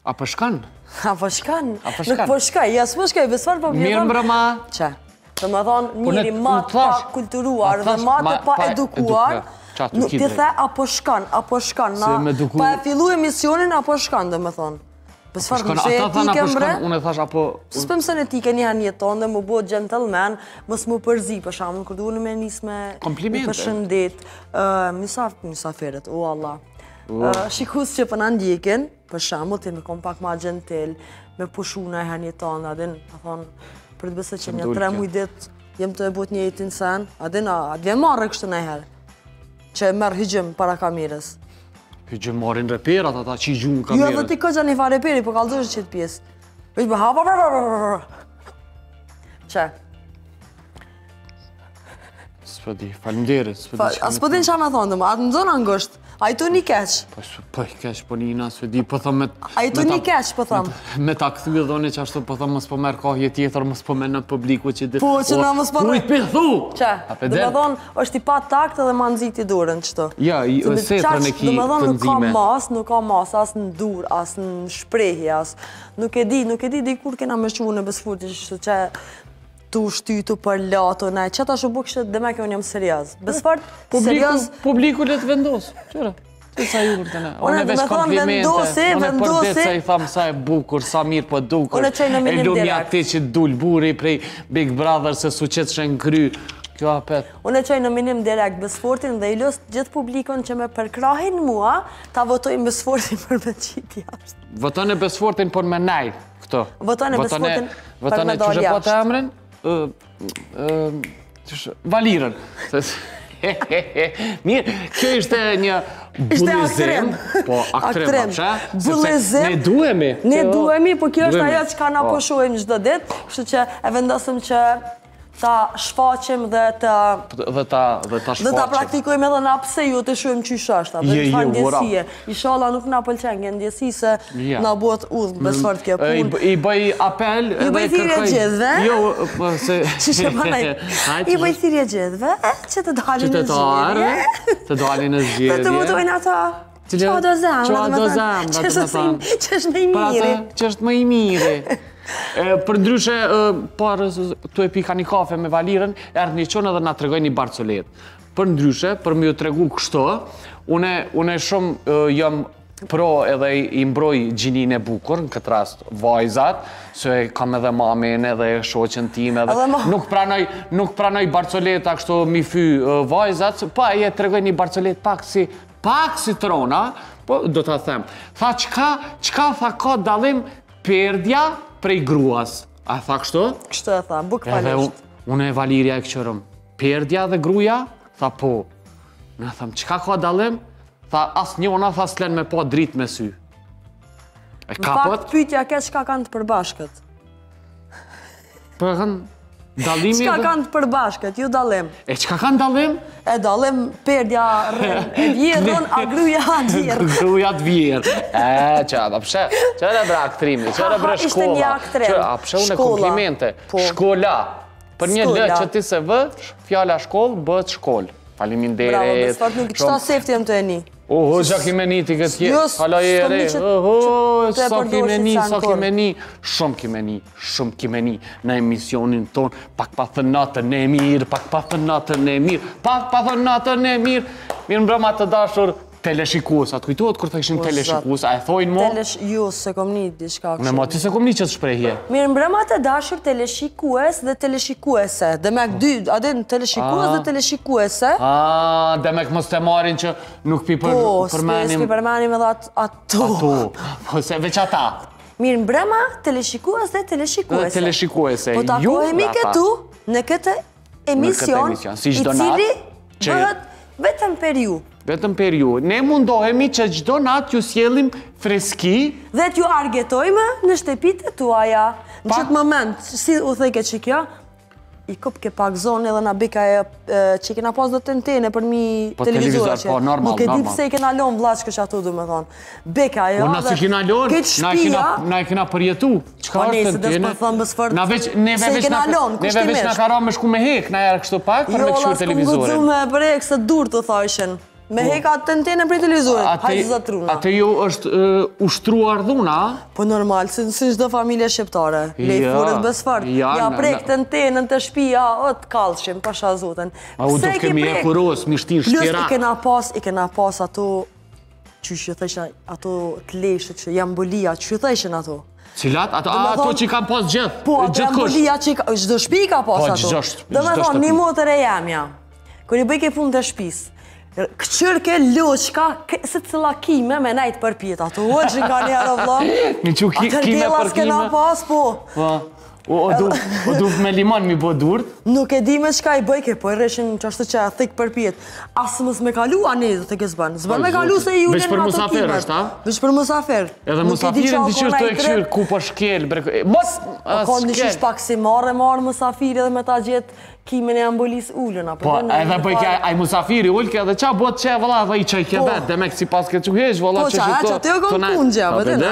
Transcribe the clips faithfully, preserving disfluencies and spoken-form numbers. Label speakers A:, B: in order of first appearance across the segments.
A: A po shkan?
B: A po shkan? Nuk po shkaj, ja s'po shkaj, besfar po
A: mirë mbrëma.
B: Që? Dhe më thonë, njëri matë pa kulturuar dhe matë pa edukuar, nuk ti the apo shkan, apo shkan, pa e fillu emisionin apo shkan, dhe më thonë. Besfar më se etike mbre,
A: unë e thash apo...
B: S'pëm se në etike një hanë jeton dhe më bo gentleman, mës më përzi, për shamë, kur duhe në me njës me përshëndet, misaferet, o Allah. Shikus që për në ndjekin, për shamë, të me kom pak ma gentil, me pushuna e hanë jeton, dhe adin, a thonë, për të besë që një tre muj dit, jem të e bot një jetin sen, adin, a dhe marrë kështë në herë, që e merë hygjim para kamerës.
A: Hygjim marrin reperat, ata që i gjunë kamerës.
B: Jo, dhe ti këgja një fa reperi, po kalëzosh që të pjesë. Vështë bë hapa, që?
A: S'po di, falimderit.
B: A s'po din që me thonë dhe më, atë në zonë angosht, a i tu një keq?
A: Po i keq, po një ina, s'po di, po thëmë...
B: A i tu një keq, po thëmë?
A: Me ta këthy e dhoni që ashtu, po thëmë, mës po merë kahje tjetër, mës po me në publiku që di...
B: Po, që na mës po...
A: Kujt për thu!
B: Që? Dhe me thonë, është i pa takt edhe ma nëziti durën, qëto.
A: Ja, i setrën e ki të nëzime.
B: Dhe me thonë, nuk ka mas, nuk ka mas, as në dur, as në shprejhi, as... Nuk e di, nuk e di, di kur kena me shqu në besfurti, që tu shtytu për lato, nej, që ta shubu kështë dhe me kjo njëm seriaz. Besfart, seriaz...
A: Publiku le të vendosë, qëra. Të sa jurë të ne.
B: Unë e me thonë vendosi, vendosi...
A: Unë e përdet sa i thamë sa e bukur, sa mirë për dukur.
B: Unë e qaj në minim direkt.
A: E lumja ti që dull buri prej Big Brother se su qëtë shenë kry. Kjo apet.
B: Unë e qaj në minim direkt Besfortin dhe i lust gjithë publikon që me përkrahin mua, ta votojnë Besfortin për me qitë jashtë.
A: Votojnë Besfortin për me nej, këto.
B: Votojnë Besfortin për me dojnë jashtë.
A: Valirën. Mirë, kjo ishte një bullizim. Po, aktrem, papsha.
B: Bullizim.
A: Ne duhemi.
B: Ne duhemi, po kjo është ajo që ka na po shohim çdo ditë, kështu që e vendosëm që ta shfaqim dhe ta...
A: Dhe ta shfaqim.
B: Dhe ta praktikojmë edhe na pse ju të shohim qysh është, dhe çfarë ndjesie. Inshallah nuk na pëlqen kjo ndjesi se na bëhet udhë Besfort kjo punë.
A: I bëj apel
B: edhe kërkoj. I bëj thirrje gjithëve.
A: Jo, se
B: Ç'është bëj? I bëj thirrje gjithëve që të dalin në zgjedhje.
A: Të dalin në zgjedhje.
B: Të votojnë ata. Qa do zemë,
A: Qa do zemë,
B: që është më i miri.
A: Që është më i miri. Për ndryshe, parë të e pika një kafe me Valirën, erdhë një qonë edhe nga të regoj një barcolet. Për ndryshe, për më ju të regu kështo, une shumë jam pro edhe i mbroj gjinin e bukur, në këtë rast vajzat, se kam edhe mamin edhe shoqen tim edhe... Nuk pranoj barcoleta kështu mi fy vajzat, pa e të regoj një barcolet pak si... Pak si trona, po do të them. Tha, qka tha ka dalim perdja prej gruas? A tha kështu?
B: Kështu e tha, buk falisht.
A: Unë e Valirja e këqërëm. Perdja dhe gruja? Tha, po. Në tham, qka ka dalim? Tha, as njona, tha, s'len me po drit me sy. E kapët?
B: Në fakt, pytja ke qka kanë të përbashkët?
A: Për kanë...
B: Qka kanë të përbashkët, ju dalim?
A: E qka kanë dalim?
B: E dalim perdja e vjerën, a gruja të vjerë.
A: Gruja të vjerë. E, që da pëshe, që da bre aktrimi, që da bre shkolla.
B: Ishte një aktrem.
A: A pëshe unë e komplimente. Shkolla. Për një lë që ti se vë, fjalla shkollë, bëhet shkollë. Faliminderit.
B: Bravo, Besfort, nuk qëta sefti jem të e një.
A: Oho, qa kime një ti këtë kje, hala e re, oho, sa kime një, sa kime një, shumë kime një, shumë kime një, në emisionin ton, pak pa thë natën e mirë, pak pa thë natën e mirë, pak pa thë natën e mirë, mirë mbrëma të dashur, teleshikus, atë kujtuat kur të këshim teleshikus, a e thojnë mo?
B: Ju, se kom një, diçka këshim.
A: Në ma, ti se kom një që të shprejhje.
B: Mirë mbrëma të dashur, teleshikues dhe teleshikuese, dhe me këtë dy, adin, teleshikues dhe teleshikuese.
A: A, dhe me këtë mos të marin që nuk pi për përmenim...
B: Po, s'pi përmenim edhe ato.
A: Ato, po se veç ata.
B: Mirë mbrëma, teleshikues dhe teleshikuese.
A: Dhe teleshikuese.
B: Po takohemi këtu në këtë emision, i cili bëhet vetëm për ju.
A: Vetëm për ju. Ne mundohemi që gjdo natë ju sjellim freski.
B: Dhe t'ju argetojme në shtepit e tuaja. Në qëtë moment, si u thejke që kjo, i këp ke pak zonë edhe nga bika e që i kena pas do të antene për mi televizora që. Nuk e di pëse i kena lonë vlaqë që atu du me thonë. Bika e
A: jo dhe këtë shpia. Na i kena përjetu.
B: Po nesë dhe s'për thëmë bësfër se i kena lonë, kushtimisht.
A: Neve veç nga ka ra me shku me hek, na jarë kështu pak për me këshur televizore.
B: Jo, la s'ku me bre këse dur të thajshen. Me heka të antene për televizorit, hajtë zatruna.
A: Ate ju është ushtruar dhuna?
B: Po normal, si çdo familje shqiptare. Lej furët besfart. Ja prek të antenën të shtëpia, o të kallshim, pasha zoten.
A: A unë të kemi e kuros, mi shtin shtira.
B: Plus i kena pas, i kena pas ato, që që thësha, ato të leshët që janë bolia, që thëshën ato.
A: Cilat? Ato që i kam pas gjithë?
B: Po, ato janë bolia që çdo shtëpi ka pas ato. Do me thonë, një motër e jamja, kër i bëj ke punë të shtëpis, këqërke, loqka, se cëlla kime me najtë për pjetë, ato o që nga njerë o vlam.
A: Një që kime për kime?
B: Atër kena pas, po.
A: O duf me limon mi bo durt?
B: Nuk e di me qka i bëjke, po e reshin që ashtë që e thikë për pjetë. Asë mës me kalu anezë të ke zbanë. Zbanë me kalu se ju
A: njën nga të kimet.
B: Veç për musafer.
A: Edhe musafirin të qërë të e këshirë ku për shkel. Mos!
B: Ka në qysh pak si marë e marë musafiri edhe me ta gjithë kimin e ambulis ullën.
A: Po, edhe bëjke aj musafiri ullke edhe qa bot që e vëlla dhe i që i kebet. Dhe me kësi pas këtë që hesh, vëlla që
B: që të... Po, që atë e punëgja, vëdën.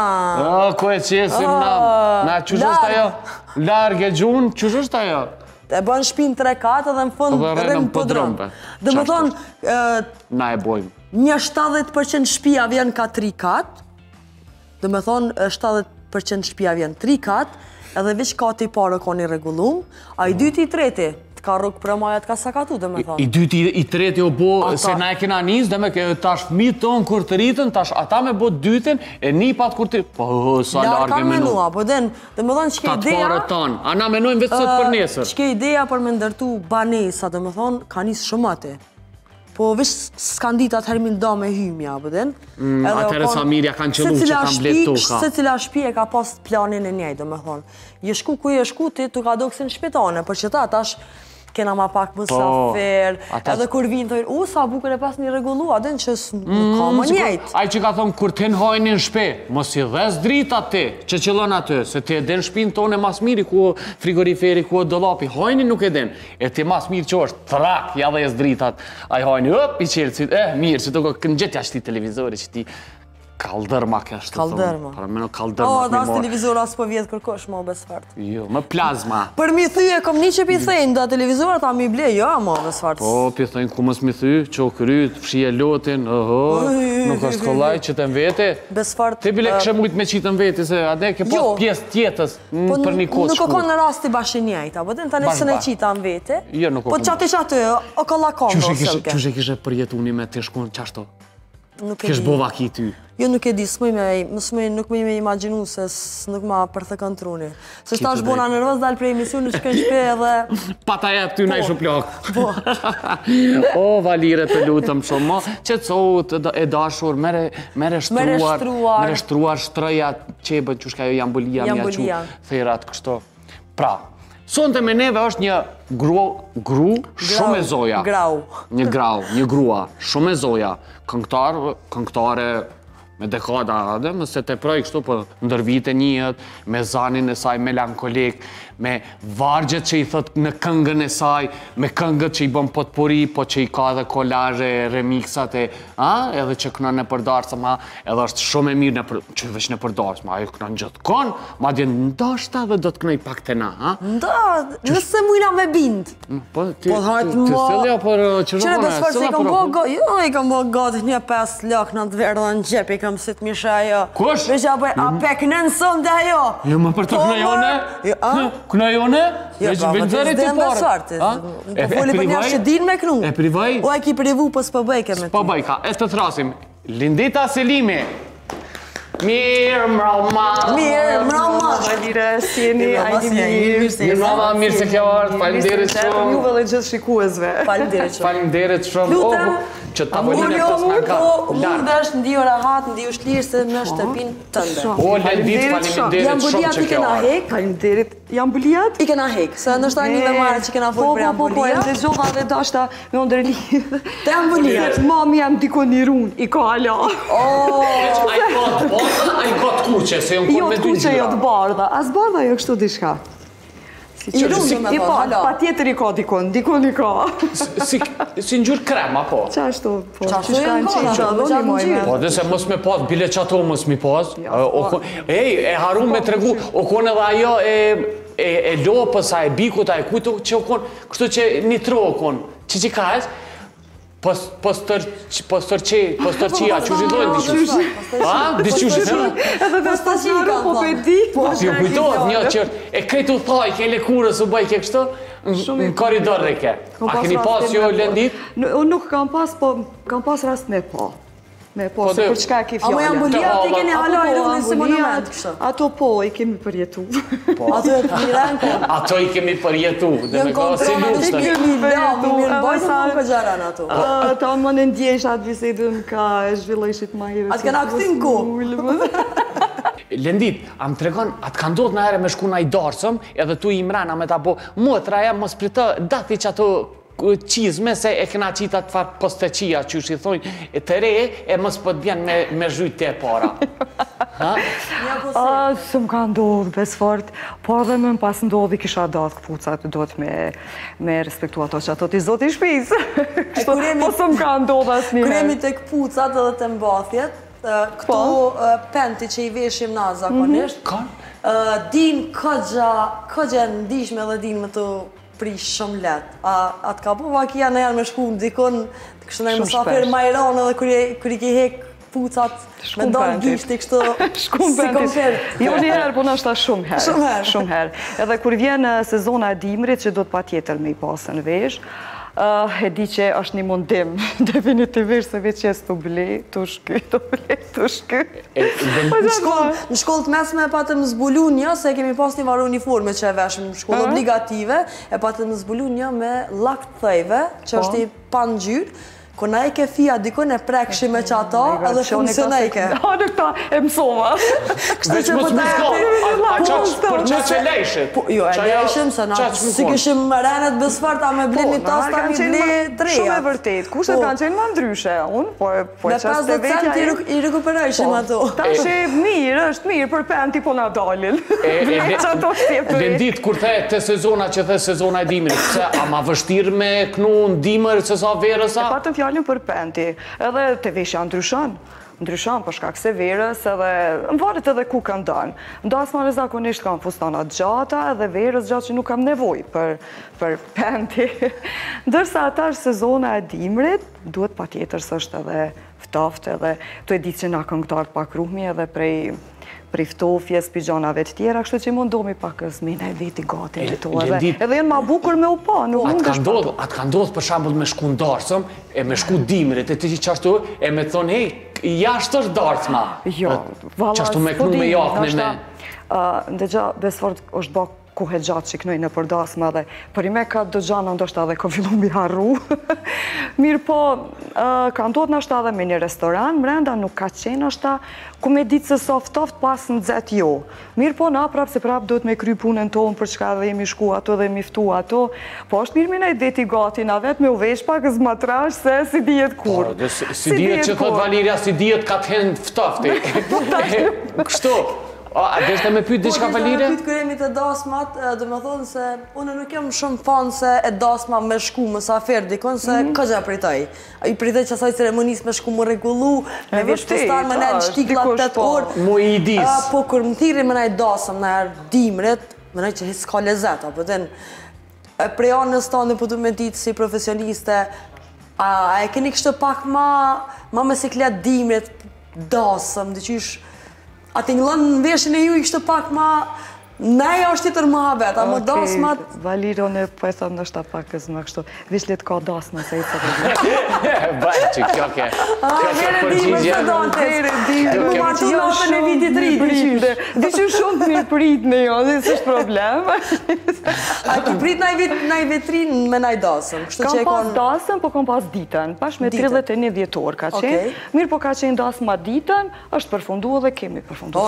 A: O, ko e qesim na. Na, qështë është ajo? Largë e gjunë, qështë është ajo?
B: E bën shpinë tre katë edhe në fund rënë për drëmbe. Dhe më thonë...
A: Na e bojmë.
B: Një shtatëdhjetë përqind shpia vjen ka tri katë. Dhe më thonë shtatëdhjetë përqind shpia vjen tri katë. Edhe veç kati i parë ka një regullum, a i dyti i treti të ka rrugë për majat ka sakatu, dhe me thonë.
A: I dyti i treti o bo, se na e kena njës, dhe me tash fmi tonë kur të rritën, tash ata me bo dytin, e një pat kur të rritën. Po, sa largë e menu.
B: Menua, po den, dhe me thonë që ke ideja...
A: Ta të parë tanë, a na menojmë vetë sot për nesër.
B: Që ke ideja për me ndërtu banesa, dhe me thonë, ka njës shumate. Po vish s'kan dit atë hermin do me hymja, pëden.
A: Atëre sa mirja kanë qëllu që kanë blet toka.
B: Se cila shpije ka pas planin e njej, do me thonë. Je shku ku je shku ti, tu ka do kësin shpitane, për që ta tash kena ma pak mësafer, edhe kur vinë të vinë, u, sa bukur e pas një regullua, den që nuk ka më njejt.
A: Aj që ka thonë, kur t'hen hojnë në shpe, mos i dhes drita ti, që qëllon atë, se ti e den shpinë tonë e mas miri, ku frigoriferi, ku dolapi, hojni nuk e den, e ti mas mirë që është, trak, ja dhe jes dritat, aj hojni, up, i qërë, eh, mirë, që të kënë gjithja që ti televizori, që ti kaldërma kështë të thonë.
B: Kaldërma.
A: Para meno kaldërma.
B: O, dhe asë televizor asë po vjetë kërkosh, mo besfart.
A: Jo, më plazma.
B: Për mi thyje, kom një që pi thejnë, da televizor, ta mi ble, jo, mo besfart.
A: Po, pi thejnë, ku mës mi thy, që o kryt, fshije lotin, oho, nuk është kollaj, që të mvete.
B: Besfart.
A: Te bile kështë mujtë me qitë mvete, se ade ke pas pjesë tjetës për një kohë shkur.
B: Nuk o konë në rasti bashin njajta, po den të nesën e qita mvete.
A: Jo, nuk o
B: konë. Po qatë i qatë, o kolla kondo, selke.
A: Qushe kishe përjetuni me të shkun qashto? Kish bova ki ty?
B: Jo, nuk e di, s'mëj nuk me imaginu se nuk ma përthekën truni. Se shta është bona nërvës dalë prej emisioni që kënë shpe edhe...
A: Pata jetë ty na i shuplok. O, Valire, të lutëm shumë, mo, që të sotë e dashur, mere shtruar, mere shtruar shtrëja qebët që shka jo jambulia, mja që therat kështo. Pra, sonte me neve është një gru shumë e zoja.
B: Grau.
A: Një grau, një grua, shumë e zoja. Këngtare me dekada, dhe mëse të proj kështu për ndër vite njët, me zanin e saj melankolik, me vargjet që i thot në këngën e saj, me këngët që i bëm potpuri, po që i ka dhe kolazhe, remixat e, edhe që këna në përdarsëm, edhe është shumë e mirë, që veç në përdarsëm, ajo këna në gjithë konë, ma dje ndashta dhe do të këna i pak të na, ha?
B: Nda, nëse mujna me bind.
A: Po, ti sëllja për qërëvone,
B: sëllja për rëvone. Jo, i kam bo gati një pes lak në të verë dhe në gjep, i kam sit misha ajo.
A: Kush?
B: Veç a pek në nësëm dhe ajo.
A: Jo, më për të këna jone? Këna jone?
B: Jo, pa, më të zdem dhe sartë. Po foli për një që din me kënu.
A: E privaj?
B: O e ki privu për s'pë bëjke me ti.
A: S'pë bëjka, e të thrasim. Lindita Selimi. Mirë mrama.
B: Mirë mrama.
C: Valire, si jeni, ajdi mirë.
A: Mirë mrama, mirë se kjo ardhë, falimderit shumë.
C: Juve dhe gjithë shikuesve.
B: Falimderit shumë.
A: Falimderit shumë.
B: Lutem.
A: Që tavolinet pas nga ka.
B: Po, mund është ndio rahat, ndio shlirë se në shtëpin tënde.
A: O, Lendit, falimderit shumë që kjo ardhë.
C: Falimderit. Jambuliat?
B: I kena hek, se në është një me marë që kena folë për jambuliat.
C: Po, po, po, e dhe gjova dhe dashta me ndërlidhë.
B: Të jambuliat?
C: Mami jam diko një runë, i ka ala.
A: A i ka të kuqe, se jonë konë me dy gjyra. Jo të kuqe, jo të bardha.
C: As bardha jo kështu dishka.
B: I runë me thonë, hala.
C: Pa tjetër i ka dikon, dikon i ka.
A: Si në gjyrë krema, po?
C: Qa ashtu, po?
B: Qa ashtu e në kona, po qa në gjyrë?
A: Po, dhe se mos me pas, bile qato mos mi pas. Ej, e harun me tregu, o konë edhe ajo e lopës, a e bikut, a e kujtu që o konë, kështu që një tro o konë, që që ka es, Postërqia, që shi dojnë diqysh? A? Diqysh?
C: Edhe dhe stashnaru po pe di.
A: Asi ju kujtojt një që e kretu thaj, ke lekurës u bëj ke kështë, në koridor dhe ke. A keni pas jo Lendit?
C: Unë nuk kam pas, po kam pas rast me po. Me po, se për çka ke fjallë.
B: Amo janë ambulia, ti keni hala i rrugën si monument, kështë.
C: Ato po, i kemi përjetu.
B: Ato e të miren, po.
A: Ato i kemi përjetu, dhe me ka si lustë.
B: Në kemi la, më mirë bajtë më ka gjaran ato.
C: Ta më në ndjesh atë bisedën ka e zhvillëshit ma jere.
B: Atë këna këtin ku.
A: Lendit, a më tregon, atë ka ndodhë në ere me shku na i darsëm, edhe tu i mrena me ta bo, motra ja mos pritë, dati që ato qizme se e këna qita të farë posteqia që shi thonjë e të re e mos po të bjen me zhujt të e para.
C: Së më ka ndodhë besfort, po edhe me më pas ndodhë i kisha datë këpucat, do të me respektu ato që ato t'i zoti shpisë. Po së më ka ndodhë asë njëherë.
B: Këremi të këpucat edhe të mbathjet, këto penti që i veshim na zakonisht, din këgja ndishme dhe din me të prish shumë letë. Atë ka po vakia në janë me shku në dikon, të kështë në mësafir majronë edhe kër i ki hek pucat me dalë gishti kështë si konfert.
C: Jo njëherë, po nështë ta shumë herë.
B: Shumë herë.
C: Shumë herë. Edhe kër vjen sezona e dimrit që do të pa tjetër me i pasën vesh, e di që është një mundim, definitivisht se veç jes të ble, të shky, të ble, të shky.
B: Në shkollë të mesme e patëm zbulu një, se kemi pas një varë uniforme që e veshëm në shkollë obligative, e patëm zbulu një me lakt thejve, që është i pan gjyrë, ko na i ke fia dikon e prekshim me që ato, edhe funksionajke.
C: Ha, në këta e mësova.
A: Veç mos më s'ko, a qaq për që që lejshit?
B: Jo, e lejshim, se na si këshim renet bësfart, a me blini tas, ta mi bli treja.
C: Shumë e vërtet, kushtet kanë qenë ma ndryshe, unë, po e qas të vetja...
B: Me pesëdhjetë cent i rekuperojshim ato.
C: Ta që mirë, është mirë, për penti po na dalin.
A: Lendit, kur the të sezona që the sezona e dimrit, se a ma vështir me knu në dimër, se sa verësa?
C: Fjallin për penti, edhe të veshja ndryshon, ndryshon për shkak se verës, edhe më varet edhe ku kam danë. Ndasma në zakonisht kam fustanat gjata, edhe verës gjatë që nuk kam nevoj për penti. Ndërsa ata është sezona e dimrit, duhet pa tjetër së është edhe ftoft, edhe të e ditë që na këngëtar pak ruhmi edhe prej priftofjes, pijanave të tjera, kështu që mundohemi pak zmina e veti gati në to edhe. Edhe jenë ma bukur me u pa, nuk mund është pa to.
A: Atë ka ndodhë për shambull me shku në darsëm, e me shku dimrit, e ti që qashtu, e me thonë, hej, jashtë është darsëma.
C: Jo, vala,
A: qashtu me knu me jakne me...
C: Ndëgja, besfort është bak kuhe gjatë që kënoj në përdasma dhe për i me ka do gjana ndoshta dhe ka fillu mi harru. Mirë po, ka ndodhë nështë edhe me një restoran, mrenda nuk ka qenë nështë ku me ditë se soft-oft pas në dzet jo. Mirë po, na prap se prap do të me kry punën tonë për çka dhe jemi shku ato dhe miftu ato, po është mirë mina i deti gati, na vetë me uvesh pak zmatrash se si dijet kur.
A: Si dijet që thot Valiria, si dijet ka të hen ftofti. Kështu. A deshte me pyt diçka Valire?
B: Po, pyt këremi të dasmat, dhe me thonë se unë nuk jam shumë fanë se e dasma me shku më safer dikon, se këgja pritaj. I pritaj që asaj ceremonis me shku më regullu, me vesh fustar, me nejnë shtiklat të të orë.
A: Mu i dis.
B: Po, kër më thiri me nejnë dasëm, në erë dimrit, me nejnë që hisë ka lezet, apo ten, prej anës tonë po du me ditë si profesioniste, a e keni kështë pak ma me siklet dimrit, dasëm, dhe qysh, ati një lënë në veshin e ju i kështë pak ma... Neja është tjetër më habet, a më dasmat...
C: Valiro në po e thëmë nështë ta pak këzë më kështu. Vishlet ka dasma se i të rëgjë.
A: Bajë që kjo ke... Kjo ke përgjigje.
B: Vere dimë, më matu natën e vitit rritë, diqysh.
C: Diqysh shumë të mirë prit në jo, dhe së është problem.
B: A ki prit në i vetrin me në i dasëm?
C: Kam pas dasëm, po kam pas ditën. Pash me tridhjetë e një vjetor ka qenë. Mirë po ka qenë dasma ditën, është përfundu dhe kemi përfundu.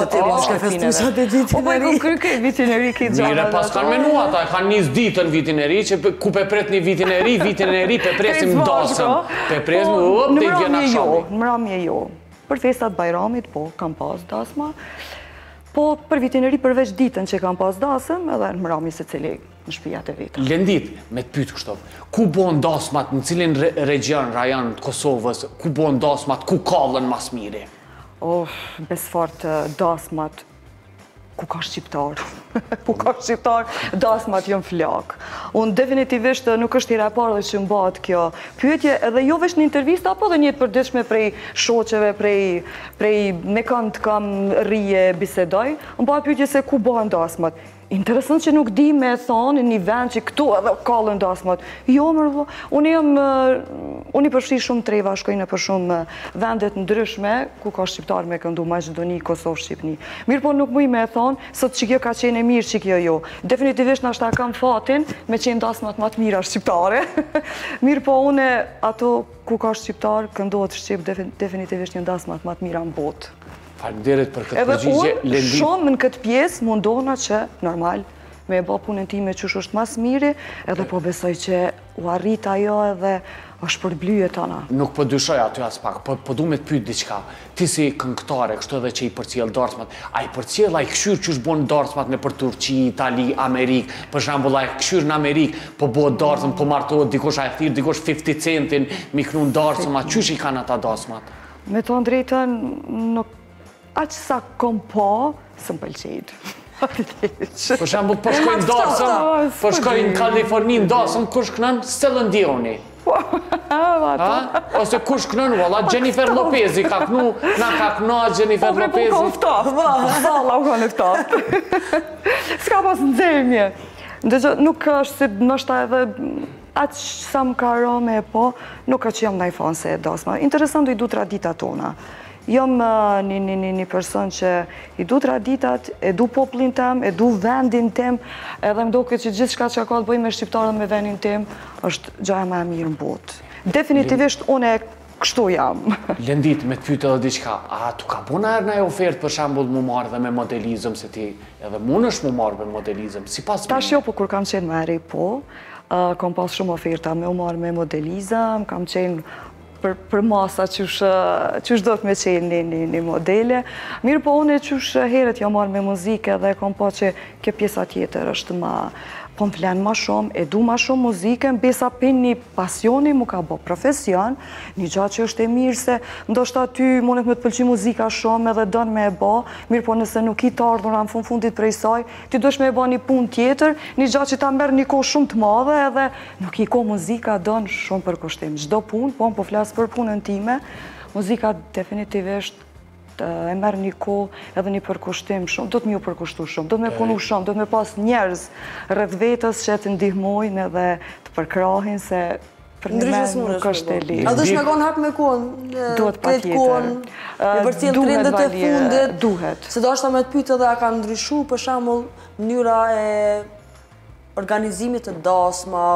C: Vitin e ri ki gjana.
A: Mire, pas kanë menua ta, kanë njës ditën vitin e ri, që ku pe pret një vitin e ri, vitin e ri, pe presim dasëm. Pe presim, up, të i vjena shami.
C: Në mramje jo. Për festat bajramit, po, kam pas dasma. Po, për vitin e ri, përveç ditën që kam pas dasëm, edhe në mramje se cili në shpijat e vetën.
A: Lendit, me të pytë kështu, ku bon dasmat, në cilin region, rajon të Kosovës, ku bon dasmat, ku kallën mas mire?
C: Oh, besfart dasmat, ku ka shqiptar, ku ka shqiptar, dasmat jënë flak. Unë definitivisht nuk është tira e parë dhe që mbatë kjo pyetje, edhe jo vesh në intervista, apo dhe njëtë përditshme prej shoqeve, prej me kanë të kam rije bisedoj, mbatë pyetje se ku bëhen dasmat. Interesant që nuk di me thonë një vend që këtu edhe kallën dasmat. Jo, mërë, unë jam, unë i përfshi shumë treva, shkojnë për shumë vendet ndryshme, ku ka shqiptar me këndu, Maqedoni, Kosovë, Shqipni. Mirë po nuk muj me thonë, sot që kjo ka qenë e mirë që kjo jo. Definitivist në ashta kam fatin me qenë dasmat më të mira shqiptare. Mirë po une, ato ku ka shqiptar, këndohet shqip, definitivisht një dasmat më të mira në botë.
A: Faleminderit për këtë përgjigje.
C: Edhe unë shumë në këtë pjesë mundona që, normal, me e bo punën ti me qësh është mas miri, edhe po besoj që u arrit ajo edhe është përblyje tona.
A: Nuk po dyshoj aty as pak, po du me të pyet diçka. Ti si këngëtare, kështu edhe që i përcjell darsmat, a i përcjell, a i këshyr që është bon darsmat në për Turqi, Itali, Amerikë, për shambull, a i këshyr në Amerikë, po bëhet darsmat, po martohet, dikush a e thirë, dikush fifty centin, mi knun darsmat, qysh i kanë ata darsmat?
C: Me të drejtën, nuk aqë sa kom po, së më pëlqejt.
A: Për shambull, po shkojnë darsëm, po shkojnë në Kaliforni në darsëm, kush kënën Celine Dioni. Ose kush kënën, valla, Jennifer Lopezi ka kënu, na ka këna Jennifer Lopezi.
C: Po, bre, po, ka ftaf, valla, u ka në ftaf. Ska pas në zemje. Nuk është si nështë edhe aqë sa më ka rome, po, nuk ka që jam në i fanë se e dasma. Interesant du i du tradita tona. Jam një person që i du traditat, e du poplin tem, e du vendin tem, edhe më doke që gjithë shka që ka të bëj me shqiptarën me vendin tem, është gjaja me e mirë në botë. Definitivist, unë e kështu jam.
A: Lendit, me të pyte dhe diqka, a tu ka puna erë në e ofertë për shambull mu marrë dhe me modelizëm, se ti edhe mund është mu marrë me modelizëm, si pas me...
C: Ta shjo, po kur kam qenë me eri, po, kam pas shumë oferta me u marrë me modelizëm, kam qenë për masa që është do të me qenë një modele. Mirë po unë që është heret jo marrë me muzike dhe kom po që kjo pjesa tjetër është ma po më flenë ma shumë, e du ma shumë muzike, në besa për një pasioni mu ka bo profesion, një gjatë që është e mirë se ndoshta ty mundet me të pëlqy muzika shumë edhe dënë me e bo, mirë po nëse nuk i të ardhur në fund fundit prej saj, ty dush me e bo një pun tjetër, një gjatë që ta merë një kohë shumë të madhe edhe nuk i ko muzika dënë shumë për kushtim. Gjdo pun, po më po flasë për punën time, muzika definitivisht e merë një kohë edhe një përkushtim shumë, do të mjë përkushtu shumë, do të me punu shumë, do të me pas njerëz rreth vetës që të ndihmojnë edhe të përkrahin se për një me nuk është e lirë.
B: A dush me konë hap me kohën?
C: Duhet pa tjetër.
B: Duhet valje,
C: duhet.
B: Se do është ta me të pyte dhe a ka ndryshu për shamull mënyra e organizimit të dasma?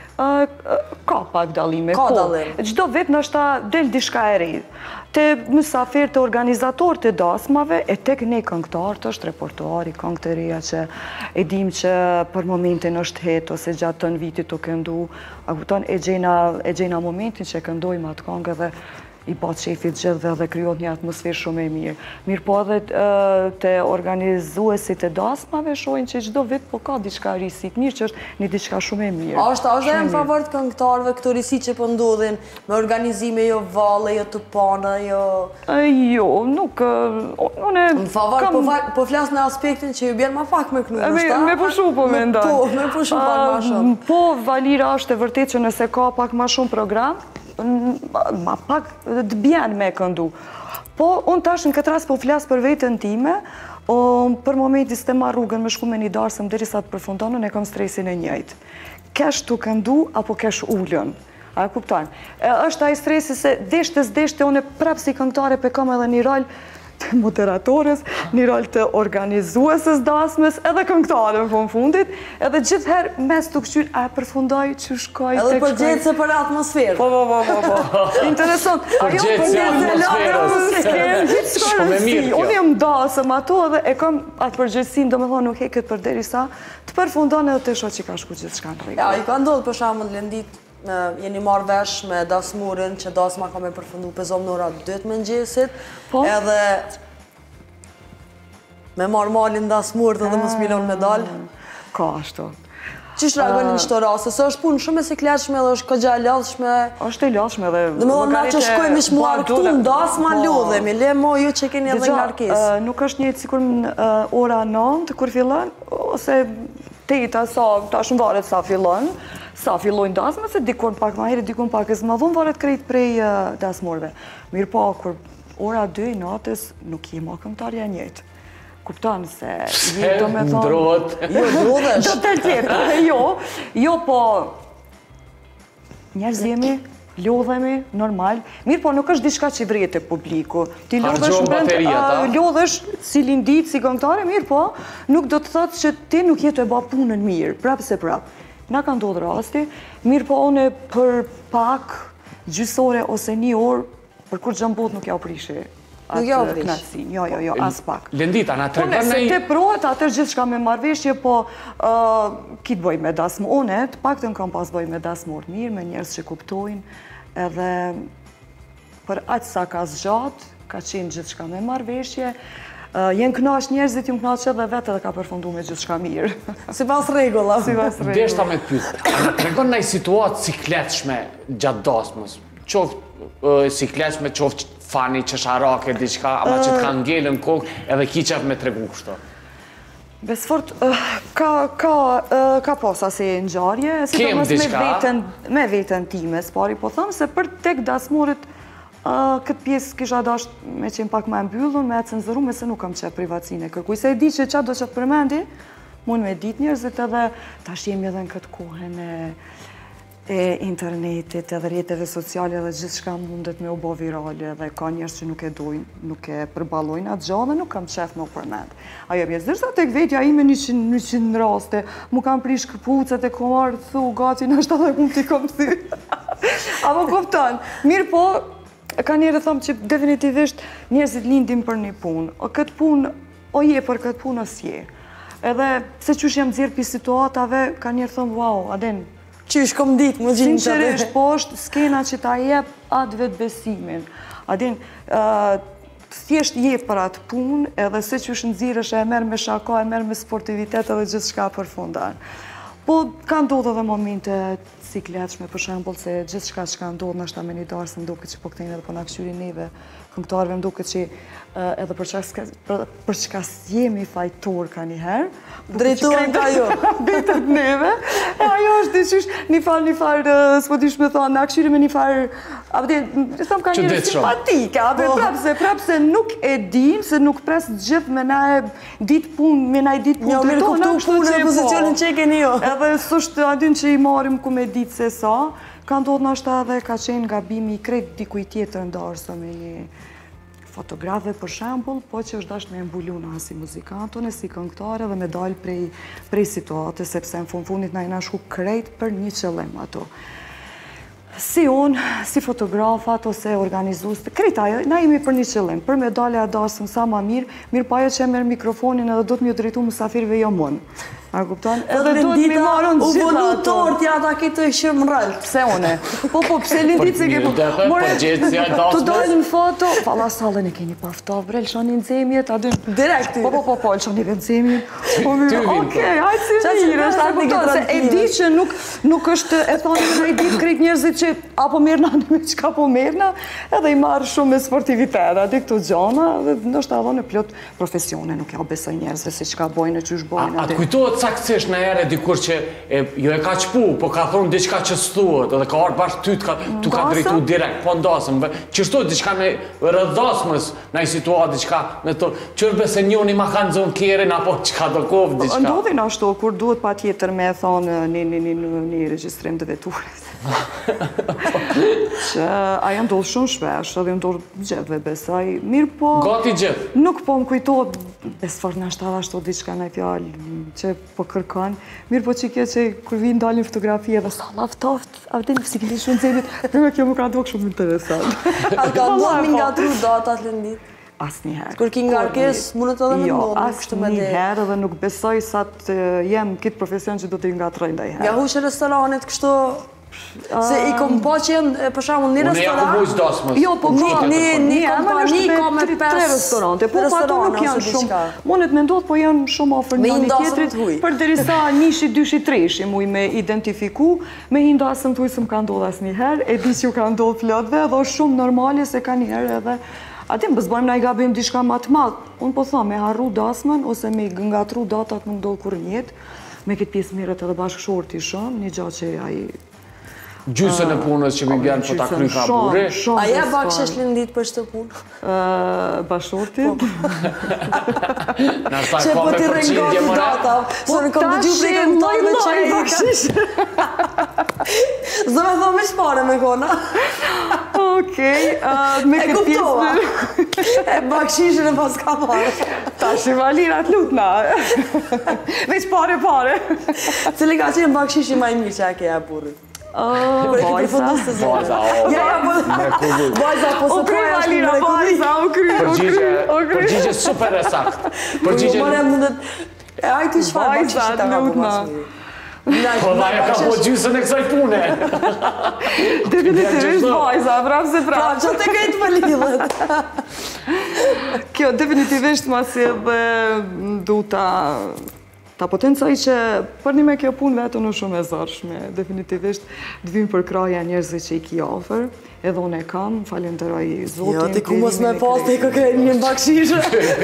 C: Ka pak dalime.
B: Ka dalim.
C: Gjdo vetë në është ta del dishka e rejë. Te mësafir të organizator të dasmave, e tek ne këngëtar të është reportuari, këngë të reja që e dim që për momentin është het, ose gjatë të në vitit të këndu, a kuton e gjena momentin që këndojmë atë këngë dhe i batë shefit gjithve dhe kryot një atmosferë shumë e mirë. Mirë po edhe të organizuesit të dasmave shojnë që gjdo vit po ka diçka risit mirë që është një diçka shumë e mirë.
B: A është dhe në favor të këngëtarve këto risit që pëndodhin me organizime jo vale, jo të pana, jo...
C: Jo, nuk...
B: Në favor, po flasë në aspektin që ju bjerë ma pak me kënu, nështë?
C: Me pushu po me ndonë.
B: Po, me pushu pak ma shumë.
C: Po, Valira është e vërtet që nëse ka pak ma shumë program, ma pak të bjenë me këndu. Po, unë tash në këtë rast po flasë për vetën time, për momentis të ma rrugën me shku me një darsëm dheri sa të përfundonën e kom stresin e njëjtë. Kesh të këndu, apo kesh ullën. A e kuptojnë? është a i stresi se deshtës deshte, unë e prapë si këngëtare pe kam edhe një rol të moderatorës, një rol të organizuesës dasmës, edhe këngëtare në fund fundit, edhe gjithëherë mes të këshyr, a e përfundoj që shkoj të
B: këshkoj. Edhe përgjithë se për atmosferë.
C: Po, po, po, po. Interesant.
A: Përgjithë se atmosferës. Shumë e mirë kjo.
C: Unë jam dasëm ato edhe e kam atë përgjithësim, do me thonë nuk heket për deri sa, të përfundon edhe të shoh që ka shku gjithë shka në rregull.
B: Ja, i ka ndodhë për shembull Lendit, jeni marrë vesh me dasmurin që dasma ka me përfundu pëzom në ora dytë mëngjesit, edhe me marrë malin dasmurit edhe më smilon me dalë.
C: Ka ashtu.
B: Çish reagoni në çdo rast, se është punë shumë e sikletshme dhe është kogja e lodhshme.
C: Është e lodhshme dhe...
B: Dhe me na që shkojmë ish muar këtu, ndas ma lodhemi, le mo ju që keni edhe ngarkesë.
C: Nuk është një sikur ora nëntë kur fillon, ose teta sa, tash në varet sa fillon, sa fillojnë dasmë, se dikon pak ma heri, dikon pak e zë madhon, varet krejt prej dasmorve. Mirë po, kur ora dy natës nuk jema këngëtarja njëjtë. Kupton se je do me thonë...
A: Ndrohet.
B: Jo, ndrohesh.
C: Do të tjetër, jo. Jo, po... Njerëz jemi, lodhemi, normal. Mirë, po nuk është diçka që vrejt e publiku. Ti lodhesh në brend, lodhesh si lindit, si këngëtare, mirë, po nuk do të thotë që ti nuk jetu e ba punën mirë, prapë se prapë. Na ka ndodhë rasti, mirë, po une për pak, gjysore ose një orë, për kur gjëmbot nuk ja u prishi.
B: Nuk ja u prish.
C: Knatësin, jo, jo, jo, as pak.
A: Lendita, na të regon
C: Se te prohet, atër gjithë shka me marveshje, po kitë bëj me dasmonet, pak të në kam pas bëj me dasmor mirë, me njerës që kuptojnë, edhe për aqë sa ka zgjatë, ka qenë gjithë shka me marveshje, jenë knash njerëzit, ju më knash edhe vetë edhe ka përfundu me gjithë shka mirë.
B: Si pas regula.
C: Si pas regula.
A: Deshta me të pytë, na të regon në i situatë sikletshme gjatë dasmës, qoftë sikletshme, qoftë fani që sharake, diqka, ama që të kanë ngellën kokë, edhe ki qef me tregu kështë.
C: Besfort, ka posa se e nxarje, me vetën time, s'pari, po thëmë se për tek dasmorit, këtë pjesë kisha dasht me qenë pak me mbyllun, me e cenzëru, me se nuk kam qef privacine kërkuj. Se e di që qa do që të përmendi, mund me dit njerëzit edhe, tash jemi edhe në këtë kohën e internetit, edhe rjetëve sociale dhe gjithë shka mundet me u bo virale dhe ka njerës që nuk e dojnë, nuk e përbalojnë atë gjë dhe nuk kam qef me u përmend. Ajo bjesë, dërsa tek vetja ime një qind raste, mu kam prish këpucet e komarë, thu, gati në ashtë dhe kumë t'i kom thy. Apo kupton, mirë po, ka njerë thëmë që definitivisht njerëzit lindim për një punë, o këtë punë, o je për këtë punë, o s'je. Edhe, se qësh jam dzirë për situatave, ka njerë thëmë, wow, aden,
B: Qysh kom ditë, më gjinë që dhe.
C: Sinqerisht, po është skena që ta jep atë vetë besimin. Adin, thjesht jep për atë punë, edhe se që është nëzirësh e merë me shaka, e merë me sportivitet edhe gjithë shka për fundan. Po, ka ndodhë edhe momente sikletshme, për shembull, se gjithë shka që ka ndodhë në ashta me një darë, se më duke që po këtejnë edhe po në këshyri neve, këngëtarëve më duke që edhe për çka jemi fajtor ka njëherë.
B: Drejtojnë ka jo.
C: Betër të neve. E ajo është diqysh një farë, një farë, s'po dish me thonë, në akëshyri me një farë, apëte, thëmë ka njëre simpatike, apëte, prapse, prapse nuk e din, se nuk pres gjithë me na e ditë punë, me na e ditë punë të tonë,
B: në punë në pozicionin që e keni jo.
C: Edhe sështë adin që i marim ku me ditë se sa, ka ndodhë në ashta dhe ka qenë gabimi i krejt dikuj tjetër ndarëso me një fotografe për shembull, po që është dash me mbulu në si muzikantone, si këngëtare dhe me dalë prej situate, sepse në fund fundit na i na shku krejt për një qëllim ato. Si unë, si fotografat ose organizus, krejt ajo, na imi për një qëllim, për me dalë e adasëm sa ma mirë, mirë pa jo që e merë mikrofonin edhe do të mjë drejtu mësafirve jo mënë. A kupton?
B: Edhe Lindita u volu tortja ata këtë shumë rëllë.
C: Pse une? Po, po, pse Lindit se ke po... Të dojnë në foto... Fala salën e keni paftov, bre, lëshoni në zemjet, adin...
B: Direkt ty.
C: Po, po, po, po, lëshoni në zemjet. Okej, hajtë si mirë, është a kupton, se e di që nuk është, e thonë në i ditë krejt njerëzit që apo mirë në me qka po mirë në, edhe i marrë shumë me sportivitet, adi këtu gjana, dhe nështë adho në plot profesione, nuk ja besoj njerëzve se qka bojnë e qysh bojnë.
A: A të kujtohet saktësisht në ere dikur që jo e ka qpu, po ka thonë diçka që s'tuhet, edhe ka arë bashkë ty të ka drejtu direkt, po ndasëm, që shtu diçka me rëdhasmës në i situatë diçka me të, qërbe se njoni ma kanë zonë kjerin, apo qka do kovë diçka.
C: Ndodhin ashtu, kur duhet pa tjetër me thonë një registrim të veturës. Që aja ndodhë shumë shpesh, edhe ndodhë gjithve besaj, mirë po...
A: Gati gjithë?
C: Nuk po më kujtohet, besfar në ashtë ashtu diçka në fjallë që po kërkan, mirë po që kje që kur vinë dalin fotografi edhe sa laftoft, avde në si këti shumë zemit, përme kjo më ka ndokë shumë interesant.
B: A ka ndodhë mi nga tru datat Lindit?
C: Asë njëherë.
B: Kur ki ngarkes, mundet edhe me ndodhë,
C: nuk kështë me dhe? Jo, asë njëherë edhe nuk besoj sa të jem kitë profesion që do të nga të rëjnë dhe i herë.
B: Nga hushe restoranit kështu... Se i kom pa që jenë, për shembull, një
A: Unë jam
B: restoran...
A: mujës dasmës.
C: Jo, po
B: Një një kompani ka me
C: tre
B: pesë
C: restorante, po po ato nuk janë shumë. Mundet me ndodhë, po janë shumë ofër
B: Me
C: njëri
B: hindasëm
C: tjetrit.
B: t'huj.
C: Për derisa nishi, dyshi, treshi muj me identifiku, me hindasëm t'huj së më ka ndodhë asë njëherë, e di që ju ka ndodhë plotve, dhe është shumë normale se ka njëherë edhe atim, bëzbojmë na i gabim diçka ma të madhë. Unë po tha, me harru dasmën, ose me gëngatru datat nuk ndodhë kur njetë, me këtë pjesë mirët edhe bashkëshorti shumë, një gjatë që ai
A: Gjysën e punës që mi bjanë po ta kry ka bure.
B: A ja bakshesh lindit për shtë punë?
C: Bashkëshortit?
A: Nashta
B: Që
A: ka
B: po
A: me
B: t'i
A: përqindje
B: rengati
A: mëre.
B: data, se në kom të gju prej këm taj dhe që e bakshish. Zë me thonë me shpare me kona.
C: Okej, me këtë pjesë...
B: E bakshishin e pas ka pare.
C: Ta shivalira të lutna. Veç pare, pare.
B: Cili ka qenë bakshishi ma i mirë që e ke e burit?
C: Bajza.
A: Bajza, o.
B: Ja, ja, po... Bajza, po
C: O
B: së
C: kry
B: toja është
C: Valira,
B: mrekulli.
C: bajza, o kry, o kry, o kry.
A: Përgjigje super e sakt. Përgjigje...
B: Po, më mundet... E ajti shfar
C: Bajza,
B: bakshishi ta ka po
C: lutna.
B: mas mirë.
A: Po da e ka po gjysën e kësaj pune.
C: Definitivisht bajza, prapë se
B: Pra,
C: prapë.
B: që të kejtë më lidhet.
C: Kjo, definitivisht ma si edhe du ta... Ta potencoj që për një me kjo punë vetën është shumë e zarshme. Definitivist, dhvim për kraja njerëzve që i ki ofër, edhe unë e kam, falenderoj Zotin.
B: Jo, ti ku mos me pas të i këkrej një bakshishe.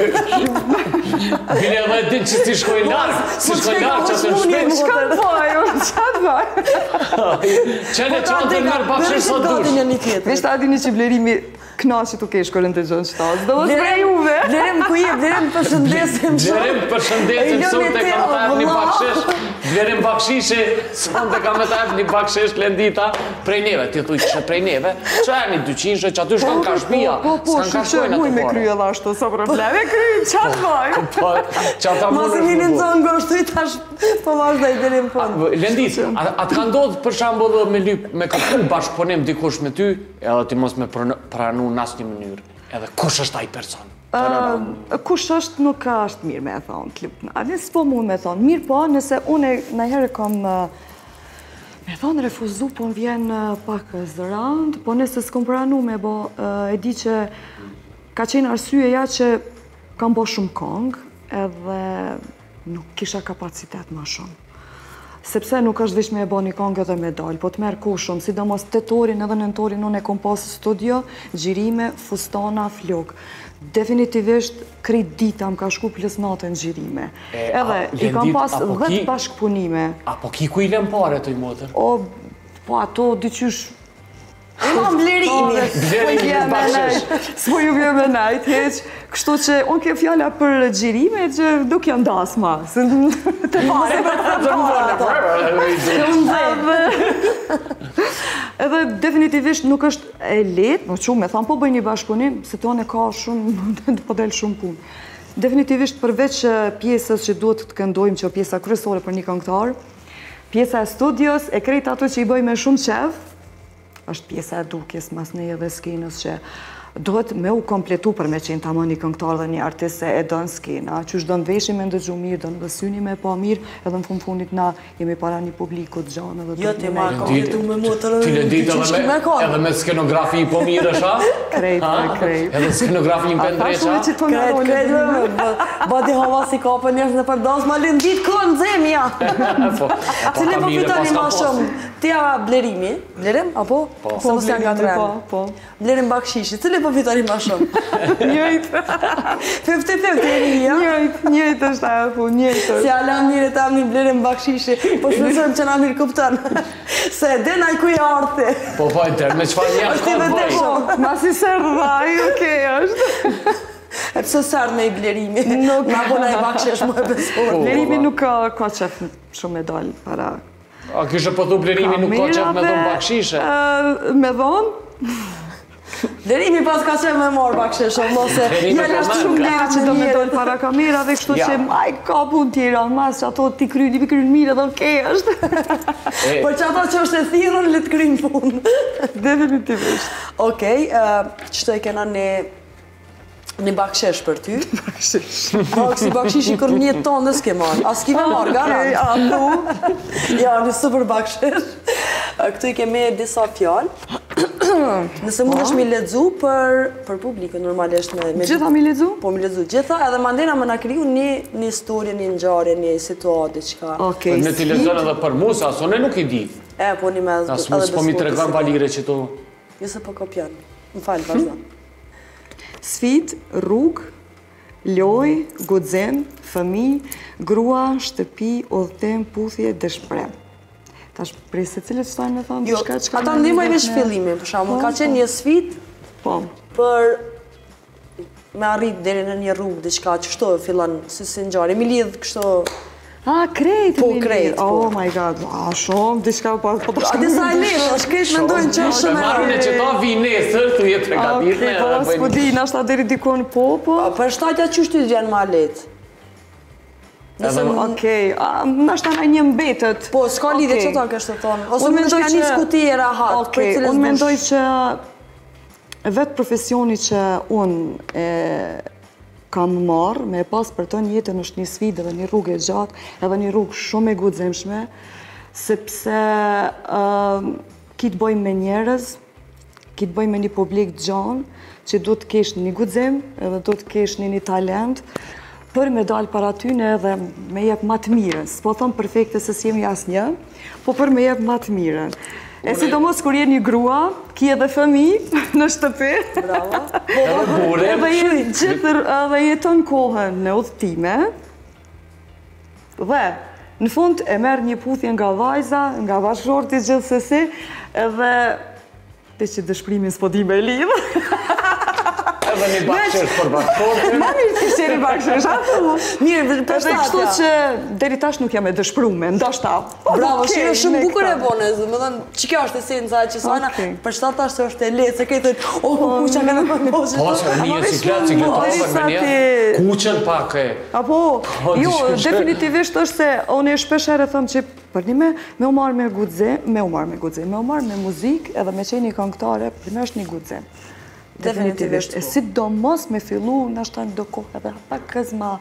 A: Vine edhe e din që si shkoj larkë, si shkoj larkë që të shpejt.
C: Shkan poj, unë qatë vaj.
A: Qene që anë të mërë bakshish sot dush.
C: Vishtë adi një që blerimi knaqë të kesh kërën të gjënë qëtasë. Do është prej juve.
B: Blerim ku je, blerim përshëndesim shumë.
A: Blerim përshëndesim, sot e kam të ebë një bakshish. Blerim bakshishi, sot e kam të ebë një bakshish lendita prej neve. Ti thuj që prej neve, që e një dyqinshë që aty shkan ka shpia.
C: Po, po,
A: s'kan ka
C: shë
A: shkojnë
C: muj
A: atë
C: me
A: pare.
C: kryo dhe ashtu, sa probleme, kryjë, qatë vaj.
A: Po, që ata
B: Mos
A: mund
B: e vinin
A: është
B: zonë ngështu i tash, po vazhdoj deri në fund.
A: Lendit, a të ka ndodhë për shambull me lyp, me këtu bashkëpunim dikush me ty, edhe ti mos me pranu në asë një mënyrë, edhe kush është ai person?
C: Kush është nuk ka është mirë me e thonë, të lupë. A nësë po mund me thonë, mirë po, nëse unë nëjherë kam me thonë refuzu, po në vjen pak zërand, po nëse s'kom pranu me bo, e di që ka qenë arsyeja që kam bo shumë kongë, edhe nuk kisha kapacitet ma shumë. Sepse nuk është vish me e bo një kongë edhe medalj, po të merë ku shumë, sidomos tetorin edhe nëntorin unë e kom pas studio, gjirime, fustana, flok. Definitivisht, krejt dita më ka shku plus natën gjirime. Edhe, i kam pas dhjetë bashkëpunime.
A: Apo ki ku i lem pare të i motër?
C: O, po ato dyqysh...
B: E ma mblerimi.
A: Blerimi në bakshish.
C: S'po ju vje me najt, heq. Kështu që unë ke fjalla për gjirime që duk janë dasma. Se të pare. Edhe definitivisht nuk është e letë, në që me thamë po bëj një bashkëpunim, se tonë e ka shumë, të po del shumë punë. Definitivist përveç pjesës që duhet të këndojmë, që o pjesa kryesore për një këngëtar, pjesa e studios, e krejt ato që i bëj me shumë qef, është pjesa e dukjes mas ne edhe skenës që duhet me u kompletu për me qenë tamam një këngëtar dhe një artist se e dënë skena, që është dënë veshim me ndëgju mirë, dënë dhe syni me pa mirë, edhe në fund fundit na jemi para një publiku të gjanë edhe
B: Jo, ti ma kompletu me motër
A: Ti le ditë edhe me skenografi po mirë është, a?
C: Krejt, krejt.
A: Edhe skenografi në pëndresha?
B: Krejt, krejt, bati hava si kapën njështë në përdas, ma linë ditë kënë zemja. Cili po fitoni ma shumë? Tja blerimi, blerim, apo?
C: Po, blerim, po.
B: Blerim bakshishi, cili po fitoni ma shumë?
C: Njëjtë.
B: Fifty fifty e një, ja?
C: Njëjtë, njëjtë është ajo po, njëjtë.
B: Si alam njëre ta një blerim bakshishi, po shpesëm që na mirë kuptan. Se den aj ku i arti.
A: Po, po, e tërë, me qëfar një
B: është i vëndeshëm.
C: Ma si sërë vaj, okej është.
B: E pësë sërë me i blerimi, na bona i bakshish më e besuar.
C: Blerimi nuk ka qef shumë medalj para.
A: A kështë po thu blerimi nuk ka qef me dhonë bakshishe?
C: Me dhonë?
B: Blerimi pas ka qef me marë bakshish, ose
C: janë ashtë shumë blerë që do me dojnë para kamerave, kështu që maj ka pun tjera, mas që ato ti kryni, ti kryni mirë edhe okej është.
B: Por që ato që është e thirën, le të krynë punë.
C: Definitivisht.
B: Okej, qëto e kena një një bakshesh për ty.
C: Bakshesh.
B: Po, kësi bakshish i kërë një tonë dhe s'ke marë. A s'ki me marë, garant?
C: Okej, a, no.
B: Ja, një super bakshesh. Këtu i kemi disa fjalë. Nëse mund është mi ledzu për publikën, normalisht.
C: Gjitha mi ledzu?
B: Po, mi ledzu gjitha, edhe mandena më na kriju një historie, një ngjarje, një situatë, diçka.
C: Okej.
A: Ne ti lexon edhe për mua, sa unë nuk i di.
B: E, po një me edhe
A: besoj. Po mi tregon Valire që tu.
B: Jo se po kopjon. Më fal, vazhdo.
C: Sfid, rrugë, loj, guxim, fëmijë, grua, shtëpi, udhëtim, puthje, dëshpërim. Tash prej se cilët stojnë me thonë diçka çka.
B: Ata ndihmojnë veç fillimin, për shembull, ka qenë një sfidë
C: po
B: për me arrit deri në një rrugë diçka që kështu fillon si si ngjarje, mi lidh kështu.
C: Ah, krejt,
B: po krejt.
C: Oh my god, ah shumë diçka po po të
B: shkojmë. A disa lidh, shkret mendojnë që është shumë e
A: rëndë. Që ta vi nesër, tu jetë përgatitur.
C: Po s'po di, na sta deri dikon po po.
B: Për shtatja çu shty vjen më lehtë.
C: Okej, nështë ta një mbetet.
B: Po, s'ka lidhje që ta kështë të thonë. Ose me nështë ka një skuti e rahat.
C: Okej, unë mendoj që vetë profesioni që unë kam marrë, me pas për të një jetën është një sfidë dhe një rrugë e gjatë, edhe një rrugë shumë e guximshme, sepse kitë bojmë me njerëz, kitë bojmë me një publik gjanë, që du të kesh një guxim, edhe du të kesh një një talent, për me dalë para tyne edhe me jep ma të mirën. S'po thonë perfekte se s'jemi asë një, po për me jep ma të mirën. E sidomos kur je një grua, ki edhe fëmijë në shtëpi.
B: Bravo.
C: Edhe jeton kohën në udhëtime. Dhe në fund e merë një puthje nga vajza, nga bashkëshorti gjithsesi, edhe te që dëshprimin s'po di me lidhë.
A: Edhe një bakëshesh për bashkëshortin.
C: Ma mirë të shqeri bakëshesh, ato.
B: Mirë, për shtatja.
C: Kështu që deri tash nuk jam e dëshprume, ndoshta.
B: Bravo, shire shumë bukur e bone, më thënë, që kjo është esenca që sajna, për shtatë ashtë është e letë, se këtë të, o, kuqa nga në përmosë.
A: Po, se një ciklet, cikletove me një, kuqen pak e.
C: Apo, jo, definitivisht është se, unë e shpeshere thëmë që për një me, me u marrë me guxim, me u marrë me guxim, me u marrë me muzik edhe me qenë një këngëtare, për me është një guxim. Definitivisht. E si do mos me fillu, në është të do kohë edhe pak këz ma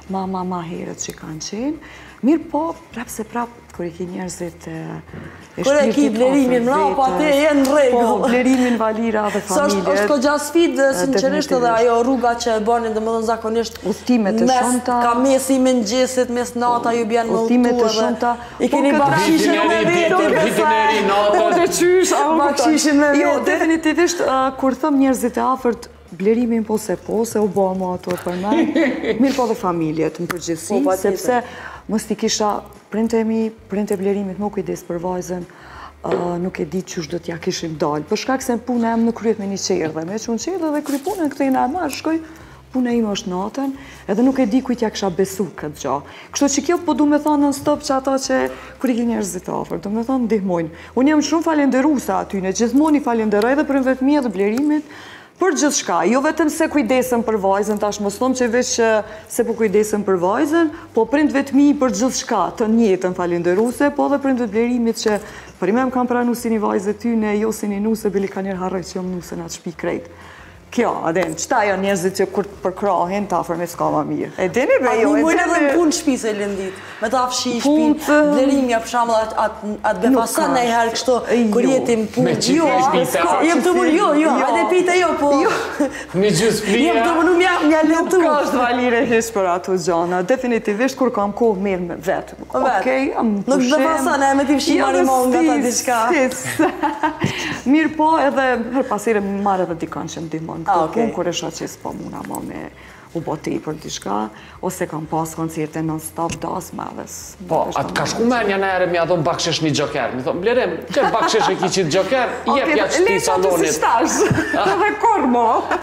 C: ma herët që kanë qenë. Mirë po, prapë se prapë, kër i ki njerëzit e shpirtit
B: Kër e ki blerimin, mrapa te e në regull.
C: Po, blerimin, Valira dhe familjet.
B: Së është ko gja sfidë, sinqerisht edhe ajo rruga që e banin dhe më dhënë zakonisht
C: udhtimet e shumta.
B: Ka mesi me në gjesit, mes nata ju bjanë më
C: udhtimet e shumta.
B: I keni bakshishën me vete,
A: vitineri, nata.
C: Po të qysh,
B: bakshishën me vete.
C: Jo, definitivisht, kur thëm njerëzit e afërt, blerimin po se po, se u bo më ato për me, mirë po dhe familjet në përgjithsi, sepse mës t'i kisha printe mi, printe blerimit më kujdes për vajzën, nuk e di qësh do t'ja kishim dalë. Për shkak se punë em nuk kryet me një qerdhe, me që në qerdhe dhe kry punën këtë i në marrë, shkoj, punë e ime është natën, edhe nuk e di kujt ja kisha besu këtë gja. Kështu që kjo po du me thonë në stop që ata që kër i ki njerëzit afer, du me thonë ndihmojnë. Unë jam shumë falenderusa atyne, gjithmoni falenderoj dhe për vetëmia dhe blerimit, për gjithë shka, jo vetëm se kujdesëm për vajzën, tash mos thomë që veç se po kujdesëm për vajzën, po prind vetëmi për gjithë shka të njetën falenderuse, po dhe prind vetë blerimit që për ime më kam pranu si një vajzë të tyne, jo si një nuse, bili ka njerë harrej që jom nuse në atë shpi krejt. Kjo, adem, qëta janë njerëzit që kur përkrahin, ta afër me s'ka ma mirë. E dini be jo, e dini be... A një mujnë edhe në punë shpis e lëndit, me ta fshi shpin, blerimja për shamë atë befasan në i herë kështu, kur jetim punë.
A: Jo,
B: jem të mund, jo, jo, hajde pite jo, po...
A: Një gjusë flia...
B: Jem të mundu mja lëndu.
C: Nuk ka është Valire hish për ato gjana, definitivisht kur kam kohë mirë me vetë. Okej, am
B: Nuk befasan e me ti fshi marimon nga ta diçka.
C: Mirë po, edhe her pasire marrë edhe dikon që më këtë punë, kur e shoh që s'po muna ma me u boti për diçka, ose kam pas koncerte non-stop das madhes.
A: Po, atë ka shku me një nere mi adon bakshesh një gjoker. Mi thonë, blerim, që bakshesh e ki qitë gjoker, jep ja që ti salonit.
C: Le që të si shtash, dhe kormo.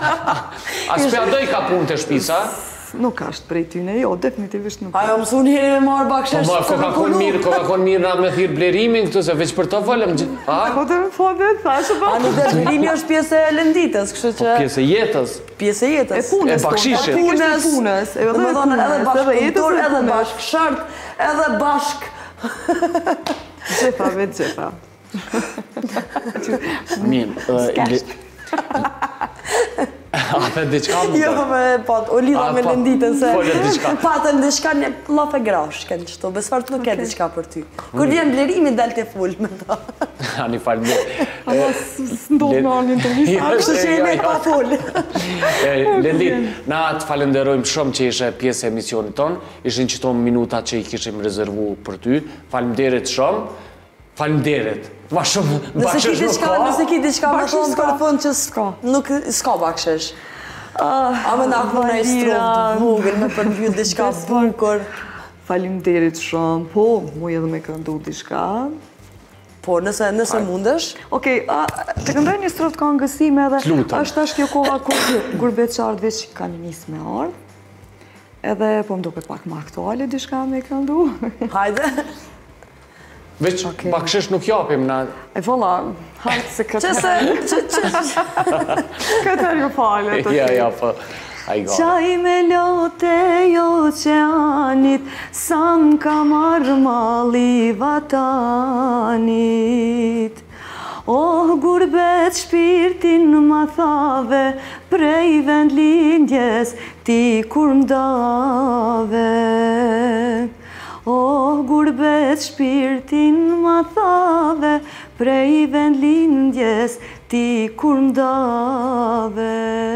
A: A s'pe adoj ka punë të shpisa?
C: Nuk ashtë prej tyne, jo, definitivist nuk.
B: Ajo mësu njëri me marë bakshesh.
A: Po, ko ka konë mirë, ko ka konë mirë na me thirë blerimin këtu, se veç për të vëllëm.
C: Po të më fodet, thashë ba.
B: A nuk dhe blerimi është pjesë e lënditës, kështë që...
A: Pjesë e jetës.
B: Pjesë e jetës.
C: E punës.
A: E bakshishit.
C: E punës. punës.
B: Dhe me thonë edhe bashkëpunëtor, edhe bashkë shartë, edhe bashkë...
C: Gjepa, vetë gjepa.
A: Mirë, a the diçka më të?
B: Jo, me pat, o lidha me lënditën se...
A: Follet diçka.
B: Patën diçka një laf e grash, kënë qëto, besfar të nuk e diçka për ty. Kur vjen blerimi, del të full me ta.
A: Ani falënderit.
C: Ama s'ndodh me anin të lisë.
B: Kështu që jemi pa full.
A: Lendit, na të falenderojmë shumë që ishe pjesë e emisionit tonë, ishin qëto minuta që i kishim rezervu për ty. Falenderit shumë. Falenderit. Ma shumë bakshesh nuk ka.
B: Nëse ki diçka me thonë për fund që nuk s'ka bakshesh. A me nga këmë në i strovë të vogël me përmbyll diçka bukur.
C: Falenderit shumë, po, mu edhe me këndu diçka.
B: Po, nëse mundesh.
C: Okej, të këndoj një strofë të këngësime edhe është është kjo koha kur gurbeqardëve që kanë njësë me ardhë. Edhe po më duket pak më aktuale diçka me këndu.
B: Hajde.
A: Veç bakshesh nuk japim na...
C: E vola, hajtë se këtë...
B: Qëse...
C: Këtë er ju fale.
A: Ja, ja, po...
C: Qaj me lote jo qeanit, sa m'ka marrë mali vatanit. Oh, gurbet shpirtin ma thave, prej vend lindjes ti kur m'dave. Oh, gurbet shpirtin ma thave, prej vend lindjes ti kur m'dave.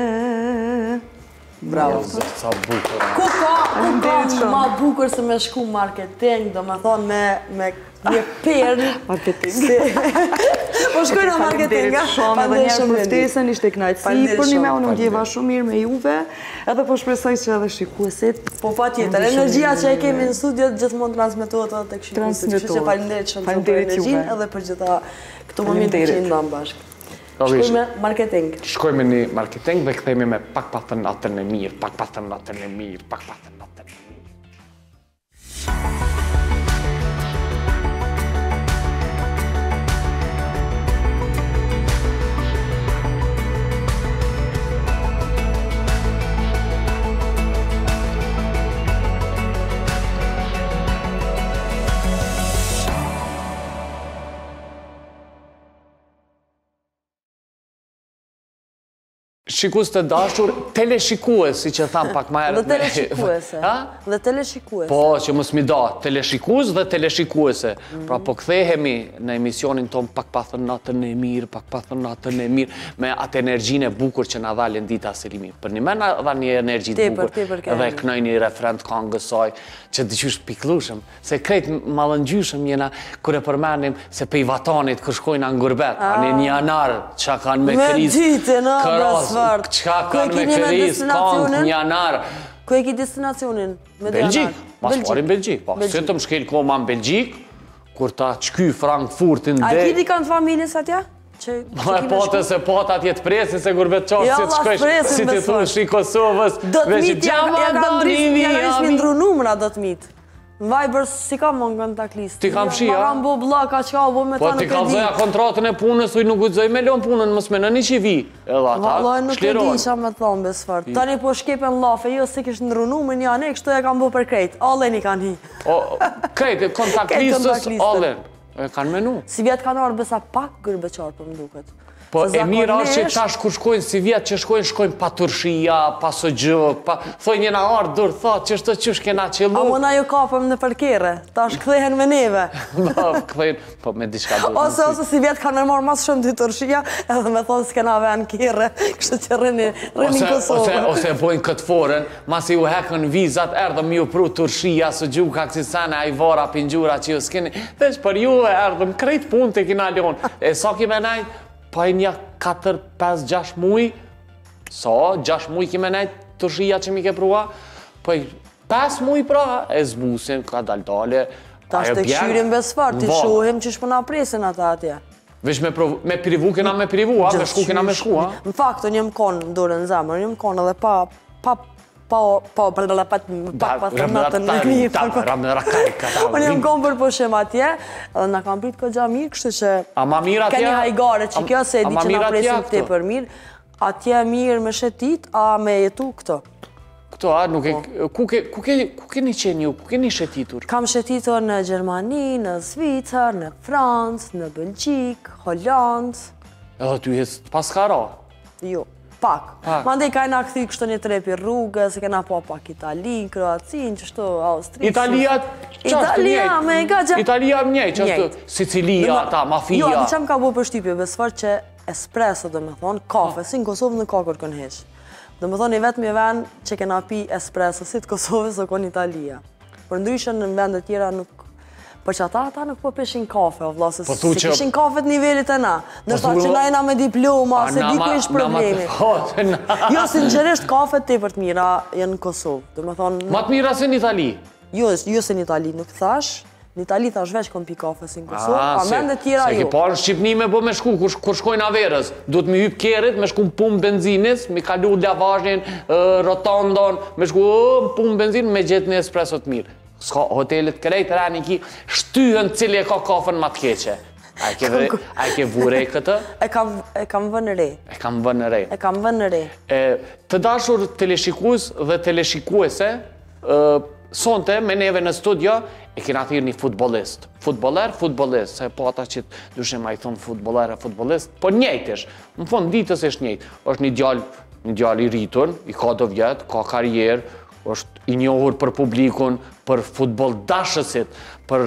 B: Bravo.
A: Sa bukur.
B: Ku ka ma bukur se me shku marketing, do me thonë me një perl.
C: Marketing.
B: Po shkojnë a marketing, a?
C: Shumë edhe njerë për ftesën, ishte knajtësi për një me, unë më djeva shumë mirë me juve, edhe po shpresoj që edhe shikuesit.
B: Po pa tjetër, energjia që e kemi në studio gjithmonë transmitohet edhe të këshikuesit. Kështu që falenderit shumë për energjin edhe për gjitha këto momente që i ndonë bashkë. Shkojme marketing.
A: Shkojme një marketing dhe këthejme me pak pa të natën e mirë, pak pa të natën e mirë, pak pa të natën e mirë. Shikus të dashur, teleshikues, si që tham pak ma herët.
B: Dhe teleshikuese. Dhe teleshikuese.
A: Po, që mos mi da, teleshikues dhe teleshikuese. Pra, po kthehemi në emisionin ton pak pa thënë natën e mirë, pak pa thënë natën e mirë, me atë energjin e bukur që na dha Lendita Selimi. Për një me na dha një energjit bukur, edhe kënoj një refren të këngësoj, që dëqysh piklushëm, se krejt malëngjyshëm jena kër e përmenim se pe i vatanit kër shkojnë në ngurbet, anë një janar që kanë me kriz, këras, që kanë me kriz, kanë një janar.
B: Ku e ki destinacionin?
A: Belgjik, mas parin Belgjik, pa, se të më shkel koma në Belgjik, kur ta qky Frankfurtin dhe...
B: A ki di kanë familjes atja?
A: Ma e pote se pote atje të presin se gurbet qasë si të shkojsh, si të thunë shi Kosovës,
B: veç gjama doni vija. Ja ka ndru numra do të mitë. Në Viber si kam më në kontakt listë.
A: Ti kam shia?
B: Ma kam bo blaka që ka bo me ta
A: Po
B: nuk
A: ti
B: e di.
A: kalzoja kontratën e punës, uj nuk ujtëzoj me leon punën, mos me në një që vi.
B: Valoj nuk e di isha me thonë besfart. Tani po shkepen lafe, jo si kishtë ndru numër një anek, shto e kam bo për krejt. Allen i kanë hi.
A: Krejt, kontakt listës, Allen. E kanë menu.
B: Si vjetë kanë arë besa pak gërbeqarë për më duket.
A: Po e mirë është që tash kur shkojnë si vjetë që shkojnë, shkojnë pa turshia, pa sëgjëk, pa... Thoj njëna arë dur, thot që shtë qysh kena qëllu.
B: A mëna ju kapëm në përkere, tash këthehen me neve.
A: Këthehen, po me diçka dur.
B: Ose ose si vjetë kanë me marë mas shumë të turshia, edhe me thonë s'kena venë kere, kështë që rëni Kosovë.
A: Ose bojnë këtë forën, mas i u hekën vizat, erdhëm ju pru turshia, sëgjuk, aksisane, ajvara, pingjura që ju s'keni. Veç për ju e erdhëm krejt punë të kina lion. E sa kime najt? Pa i nja katër, pesë, gjashtë muj, sa, gjashtë muj kime nejtë të shia që mi ke prua, pa i pesë muj pra, e zbusin, ka dal-dale.
B: Ta shtë të këshyrim besfar, të shohim që shpëna presin ata atje.
A: Vesh me privu, kena me privu, me shku, kena me shku, a?
B: Në fakt, një më konë në dore në zemër, një më konë edhe pa, pa, pa, pa, pa, pa, pa, pa, të natën në një, unë jam konë për pëshem atje, edhe nga kam prit këtë gja mirë, kështë që keni hajgare që kjo se e di që nga presim të për mirë, atje mirë me shetit, a me jetu këto?
A: Këto, a, nuk e, ku keni qenë ju, ku keni shetitur?
B: Kam shetitur në Gjermani, në Zvicër, në Francë, në Belgjik, Hollandë.
A: Edhe ty jes pas kara?
B: Jo. Pak. Ma ndej ka na këthy kështë një trepi rrugës, se kena po pak Itali, Kroacin, qështu, Austri.
A: Italia qashtë njejtë. Italia më njejtë, qashtë Sicilia, ta, mafia.
B: Jo, di që më ka bo për shtypje, besfar që espresso, dhe me thonë, kafe, si në Kosovë në kakër kën heq. Dhe me thonë, i vetë mi ven që kena pi espresso, si të Kosovës o konë Italia. Për ndryshën në vendet tjera nuk... Për që ata, ata nuk po peshin kafe, o vlasë, se peshin kafe të nivellit e na. Nërta që na jena me diploma, se di ku ishë problemi. Jo, sinqerisht, kafe të për të mira jenë në Kosovë. Dhe me thonë...
A: Ma të mira se në Itali?
B: Jo, jo se në Itali, nuk thash. Në Itali thash veç kom pi kafe si në Kosovë, pa mendet tjera jo.
A: Se ki parë Shqipni me bo me shku, kur shkojnë Averës, du të mi hyp kerit, me shku në pumë benzinis, mi kalu lavazhin, rotondon, me shku në pumë benzin, me gjithë një espresso të mirë. Ska hotelet krejt, rani ki, shtyhen cili e ka kafën ma të keqe. A e ke vurej këtë?
B: E kam vënë re.
A: E kam vënë re.
B: E kam vënë re.
A: Të dashur teleshikues dhe teleshikuese, sonte me neve në studio, e kena thirë një futbolist. Futboler, futbolist, se po ata që dushe ma i thonë futboler e futbolist, po njejtësh. Në fond ditës është njejtë. është një djallë, një djallë i rritur, i ka do vjetë, ka karierë, është i njohur për publikun, për futbol dashësit, për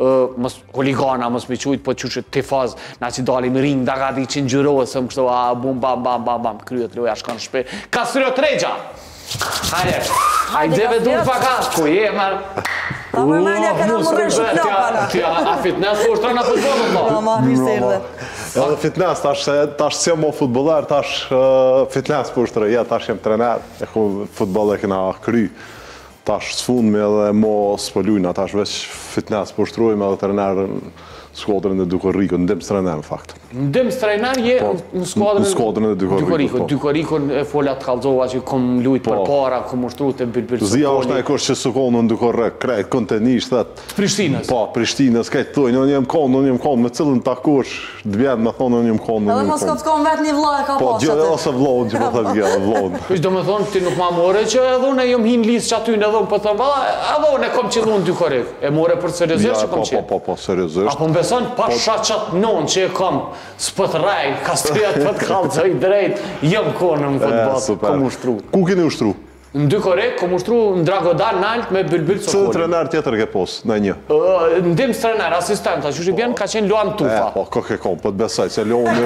A: huligana, mos me qujtë, po qështë tifaz, na që dalin ring, da ka di që në gjyrohësëm, kështu, a, bum, bam, bam, bam, bam, kryet, loja, shkon shpe. Kastriot Regja! Hajde, hajde dheve dur pakat, ku je, marë.
B: Ta më menja, këna më rrën shumë knapana.
A: A fitness, ku është të në futbolën, do?
B: Ma, ma, mirë se erdhe.
D: Edhe fitness, tash si mo futbolar, tash fitness për shtre, ja, tash jem trener, e ku futbol e kena kry. Tash s'fund me edhe mo s'pëllujna, tash veç fitness për shtrujme edhe trener në skuadrën e Dukoriko, në dimës trener në fakt.
A: Në dimës trener je në
D: skuadrën e Dukoriko.
A: Dukoriko e folat kalzova që kom lujt për para, kom ushtru të bilbirë së
D: Zia është në e kështë që së konë në Dukorek, krejt, kontenisht, dhe...
A: Prishtinës?
D: Po, Prishtinës, kajtë të dojnë, në njëm konë, në njëm konë, me cilën takosh, dëbjenë me thonë në njëm konë, në njëm konë.
B: Edhe mos ka të konë vetë një vla e ka
D: po,
B: pasë atë.
D: Po, ose vlonë që po thëtë gjë, vlonë.
A: Ishtë do me thonë, ti nuk ma more që edhe unë e jom hinë lisë që aty në edhe unë për thëmë, edhe unë e kom qëllu në Dukorek. E more për seriosisht që kom qenë?
D: Po, po, po, seriosisht.
A: Apo më beson, pasha qatë non që e kom s'pët raj, kastrijat për të kalëzoj drejt, jëm konë në futbol, kom ushtru.
D: Ku keni ushtru?
A: Në Dukorek, kom ushtru në Dragodan, në alt, me Bylbyl Sokoli.
D: Cëllë trener tjetër ke posë, në një?
A: Në dimës trener, asistenta, që shi bjenë ka qenë Luan Tufa.
D: Po, ko ke konë, po të besaj, se Luani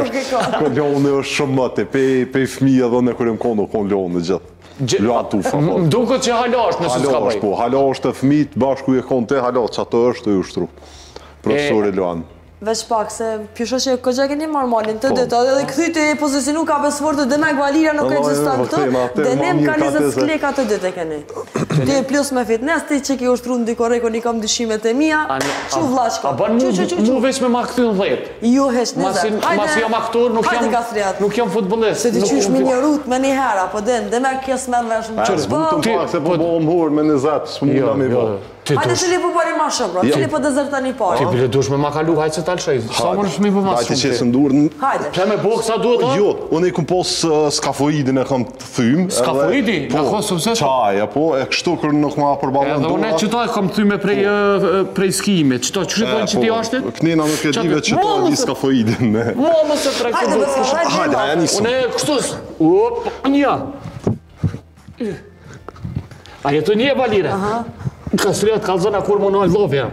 D: është shumë mëti, pej fëmija dhe në kërëm konë, konë Luani gjithë. Luan Tufa.
A: Më duke që hala është nësë s'ka bëj.
D: Po, hala është të fëmit, bashku e konë te, hala që ato është të ushtru. Profesori Luan.
B: Veç pak, se pjusho që këgja keni marrë malin të dytë, edhe këthy të pozicionu ka besfor të dëmek Valira nuk e gjistan këtu, dënem ka njëzët skleka të dytë e keni. Ti plus me fitness, ti që ki ushtru në Dukoreko një kam dyshimet e mija, që vlaqka.
A: A ban mu veç me ma këty në dhejt?
B: Jo, hesh në zërë.
A: Mas jam aktor, nuk jam futbolist.
B: Se ti qysh me një rut me një hera, po den, dëmek kjes merë vesh në qërë.
D: Së mund të pak se po bo më hurë me në zetë, së mund të mi bo.
B: Hajde që li po bari ma shumë, bro, që li po dezerta një parë.
A: Ti bile dush me ma kalu, hajtë që talë shejtë. Sa më nëshmi po ma shumë ti?
D: Hajtë që se ndurë.
B: Hajde.
A: Ple me boksa duhet o?
D: Jo, unë i kum posë skafoidin e kam të thymë.
A: Skafoidi? Në kosë pëse?
D: Qaja, po, e kështu kërë nuk ma përbalon
A: dora. Edhe unë e qëto e kam të thyme prej skime. Qëto, që shqipojnë që ti ashtit?
D: Kënina nuk e dive që to e di skafoidin.
A: Mo, më se prej këtë.
D: Hajde, aja nisëm.
A: Unë e kështus. Op, nja. A jetu një Valire? Kastriat kalzona kur më nojë lovja.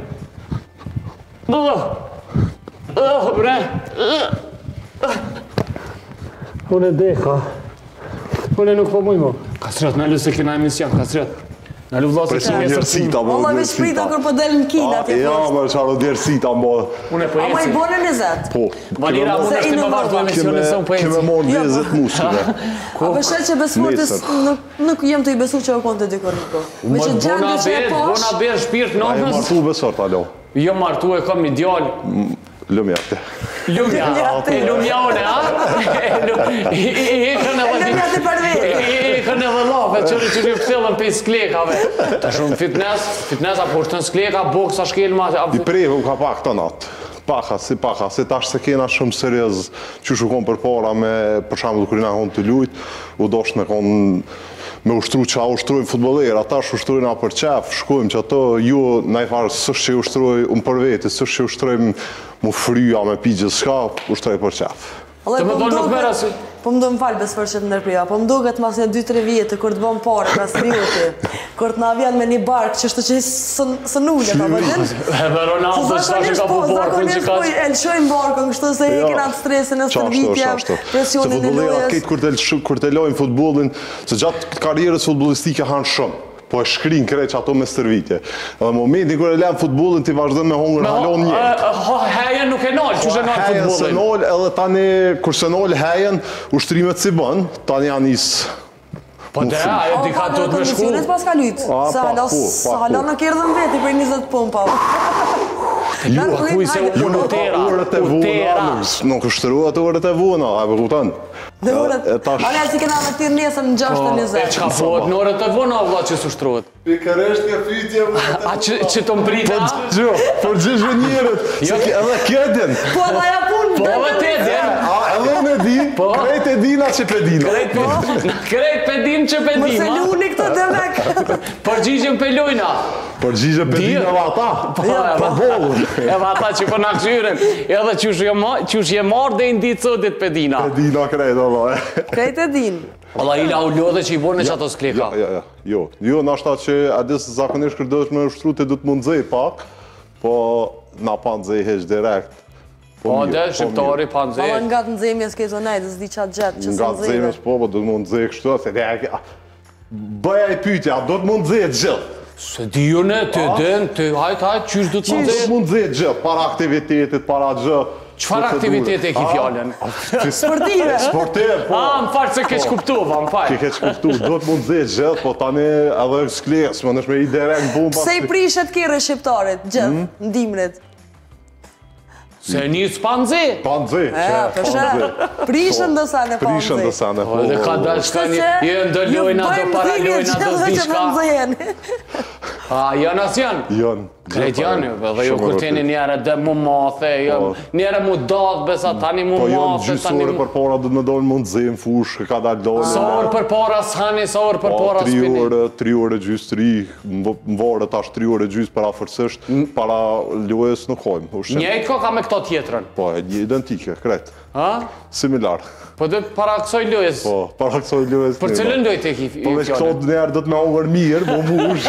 A: Bre. Unë e deka. Unë e nuk po mujmo. Kastriat, në lusë e kina emision, Kastriat. Në lu vlasë
D: e kina djersita,
B: mo. Ola me shprita kër po del në kina.
D: Ja, më qaro djersita, mo.
A: Unë e po
B: jesi. A ma i bone në zetë?
D: Po.
A: Valira, unë është të më vazhdo emisionin së unë po jesi.
D: Keme monë vizet mushkëve.
B: A përshë që besfortis nuk jem të i besu që o konë të Dukoriko. Me që gjendë që e posh.
A: Bona berë shpirt në
D: A e martu besor, talo.
A: Jo martu e kam një djallë.
D: Lumja te.
A: Lumja, e lumja une, a? E kënë edhe lafe, qërë që një pëthëllën për sklekave. Ta shumë fitness, fitness apo është në skleka, boksa, shkelma.
D: I prejhëm ka pak të natë. Paka, si paka, si tash se kena shumë serios që shukon për para me, për shamë kërina konë të lujt, u dosh në konë me ushtru që a ushtrujnë futboler, ata shë ushtrujnë a për qef, shkojmë që ato ju najfarë sështë që ushtrujnë unë për veti, sështë që ushtrujnë mu fryja me pi gjithë shka, ushtrujnë për qef.
A: Të më thonë nuk mera si...
B: Po më do më falë besëfër që të ndërprija, po më do këtë mas një dy tre vjetë, kur të bëm pare, pastrioti, kur të na vjen me një barkë, që shtë që së nullë, pa vëgjën?
A: Edhe Ronaldo që ta që ka po barkën që ka...
B: E lëshojnë barkën, kështu se e kena të stresin e stërvitja, presionin e lojës.
D: Kur të lojnë futbolin, se gjatë karierës futbolistike hanë shumë. Po e shkrin krejt që ato me stërvitje. Dhe momentin kër e lem futbolin, ti vazhdojnë me hongër halon njërë.
A: Hejen nuk e nalë, që shë nalë futbolin?
D: Hejen se nalë, edhe tani, kur se nalë hejen, ushtrimet si bën, tani janë isë...
A: Po dhe, ajo di ka të të me shku.
B: Kondicionet pas ka lytë, se hala në kërë dhe në veti për njëzet pompa.
A: Ju, akuj se unë utera, utera.
D: Nuk ushtruat urët e vuna, a për kuptan?
B: Dhe urët, ale si kena me tirë nesëm në gjashtë të njëzet.
A: E që ka fot në urët e vuna, vla që s'ushtruat?
D: Pikëresht ke fytje më...
A: A që të mbrita?
D: Por gjithë njërët, edhe këdin.
B: Po edhe ja punë,
A: po edhe te din.
D: Edhe në din, krejt e dina që pedina.
A: Krejt pedin që pedina.
B: Mëse luni këto dhe mek.
A: Përgjigjen pe lujna.
D: Përgjigjen pedina vë ata. Për bolën.
A: E vë ata që për në këshyren. Edhe që është je marrë dhe indi cëdit pedina.
D: Pedina krejt, Allah.
B: Krejt e din.
A: Allah ila u lodhe që i borë në që ato skleka.
D: Jo, jo, në ashta që adisë zakonisht kërdosh me ushtru të du të mund zëj pak, po na pa në zëj heq direkt.
A: Po dhe, shqiptari pa në zëj.
B: Pa nga të nëzemjes kejtë o nejtë, zdi qatë gjatë që së nëzëjve.
D: Nga të nëzemjes po, po du të mund zëj kështu, se dhe bëja i pytja, do të mund zëj gjithë.
A: Se di ju ne, të den, të hajtë hajtë, qysh du të mund zëj?
D: Do të mund zëj gjithë, para aktivitetit, para gjithë.
A: Qëfar aktivitete e ki fjallën?
B: Sportive!
D: Sportive, po.
A: A, më farë se keq kuptuva, më farë.
D: Ke keq kuptu, do të mund zëj gjithë, po tani edhe s'kles, më nëshme i direkt bomba.
B: Pse i prishet kire shqiptarit, gjithë, ndimrit?
A: Se njës pa në zëj?
D: Pa në zëj,
B: E, përshë, prishën dë sane pa në zëj.
D: Prishën dë sane, po.
A: Dhe ka dalë shka një, jë ndë lojna, do para lojna, do zdi A, janë as janë?
D: Janë.
A: Krejt janë, dhe ju kërteni njerë dhe mu mathe, njerë mu dadhë, besa tani mu
D: mathe. Po janë gjysore për para dhe me dojnë mund zëjmë fush, ka dalë dojnë.
A: Sa orë për para s'hani, sa orë për para s'pini?
D: Tri orë, tri orë gjysë tri, më varë tash tri orë gjysë para fërsisht, para lojës nuk hojmë.
A: Njejtë ka ka me këto tjetërën?
D: Po, një identike, krejt.
A: Ha?
D: Similar.
A: Po dhe para kësoj lojës?
D: Po, para kësoj lojës.
A: Për cilën lojt e ki fjallën?
D: Po veç këto njerë dhëtë me ongër mirë, bo mush.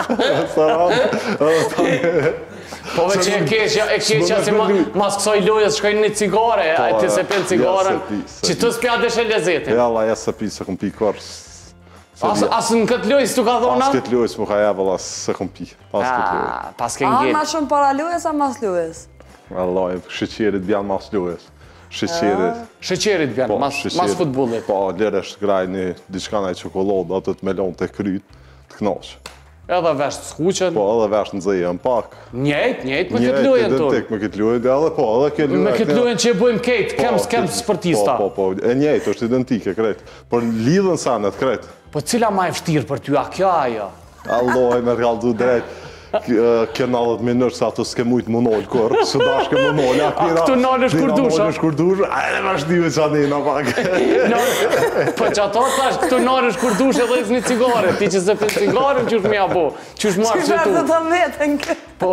A: Po veç e keqja si mas kësoj lojës shkojnë një cigare, a ti se pen cigaren, që të s'pjadesh e lezetin.
D: Ja, la, ja se pi, se këm pi kërës.
A: Asë në këtë lojës t'u ka dhona?
D: Pas këtë lojës më ka jabë, la, se këm pi. Pas këtë lojës.
A: Pas ke
B: A,
A: ngell.
B: ma shumë para lojës, a mas lojës?
D: Allah, shëqerit bjanë mas lojës. Shëqerit.
A: Shëqerit bjanë, mas futbolit.
D: Po, lirë është graj një diçka në qokolodë, atë të melon të kryt, të knaqë.
A: Edhe vesh të skuqen.
D: Po, edhe vesh në zëjë në pak.
A: Njejt, njejt me këtë lujen të.
D: Njejt, me këtë lujen, edhe po, edhe këtë lujen.
A: Me këtë lujen që e bujmë kejtë, kemë sportista.
D: Po, po, e njejt, është identike, krejt. Por lidhën sanet, krejt.
A: Po, cila ma e fështirë për ty, a kjo ajo?
D: Allah, me rrallë drejt. Kënë nadhët minërë se ato s'ke mujtë më nollë kërë, së dashke më nollë.
A: A këtu nollë është kurdusha?
D: Nollë është kurdusha, a e më shdive që anë i në pak.
A: Po që ato thash, këtu nollë është kurdusha dhe një cigare, ti që se për cigare që është mja bo, që është marë që tu.
B: Që është të metën kë?
A: Po,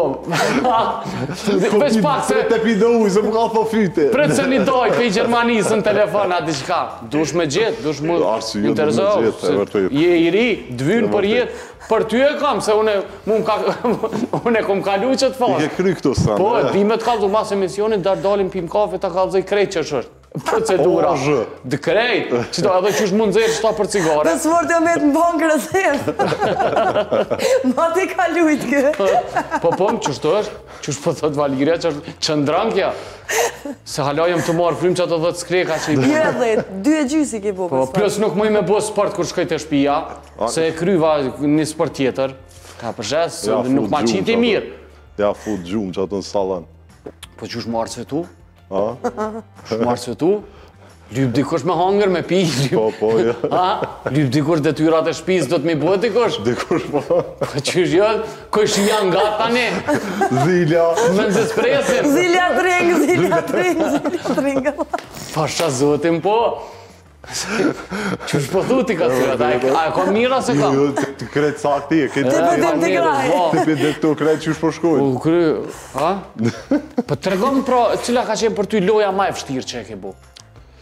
A: veç pak se...
D: Të pido ujë, se më ka thë fyte.
A: Pretë se një doj, pe i Gjermanisë në telefon, a di qka, dush me gjithë, dush më interesohë. Je i ri, dvynë për jetë. Për ty e kam, se une e kom kalu që të fasë.
D: I ke kry këto sanë.
A: Po, di me të kalzu mas emisionit, dar dalim pim kafe, ta kalzoj krejt që është. Procedura. Dë krejt. Qëto edhe që është mund zërë qëta për cigare.
B: Dhe s'mor të me të mbon kërësirë. Ma ti kalujt kë.
A: Po, po, qështë është? Qështë po thot Valirja që është qëndrankja? Se halajem të marë frim që ato dhe të skreka që i bërë.
B: Jë dhe, dy e gjysi ke po për sport.
A: Plus nuk mëj me bo sport kër shkoj të shpia, se e kryva një sport tjetër. Ka përshes, nuk ma qiti mirë.
D: Ja, fut gjumë që ato në salën.
A: Po që është marë që tu? Që marë që tu? Lyp dikush me hangër, me pi.
D: Po, po, ja.
A: Lyp dikush detyrat e shpis, do të mi bëhet dikush?
D: Dikush, po.
A: Qysh jo, kush janë nga tani?
D: Zilja.
A: Me nëzës presin.
B: Zilja tring, zilja tring, zilja tring.
A: Pasha zotin, po. Qysh po thuti ka syrat? A e ka mira se ka?
D: Jo, të kretë sakti e.
B: Të pëtim të graj.
D: Të pëtim të kretë qysh po shkojnë.
A: Po kry, ha? Po të regom pra, cila ka qenë për ty loja ma e fështirë që e ke bu?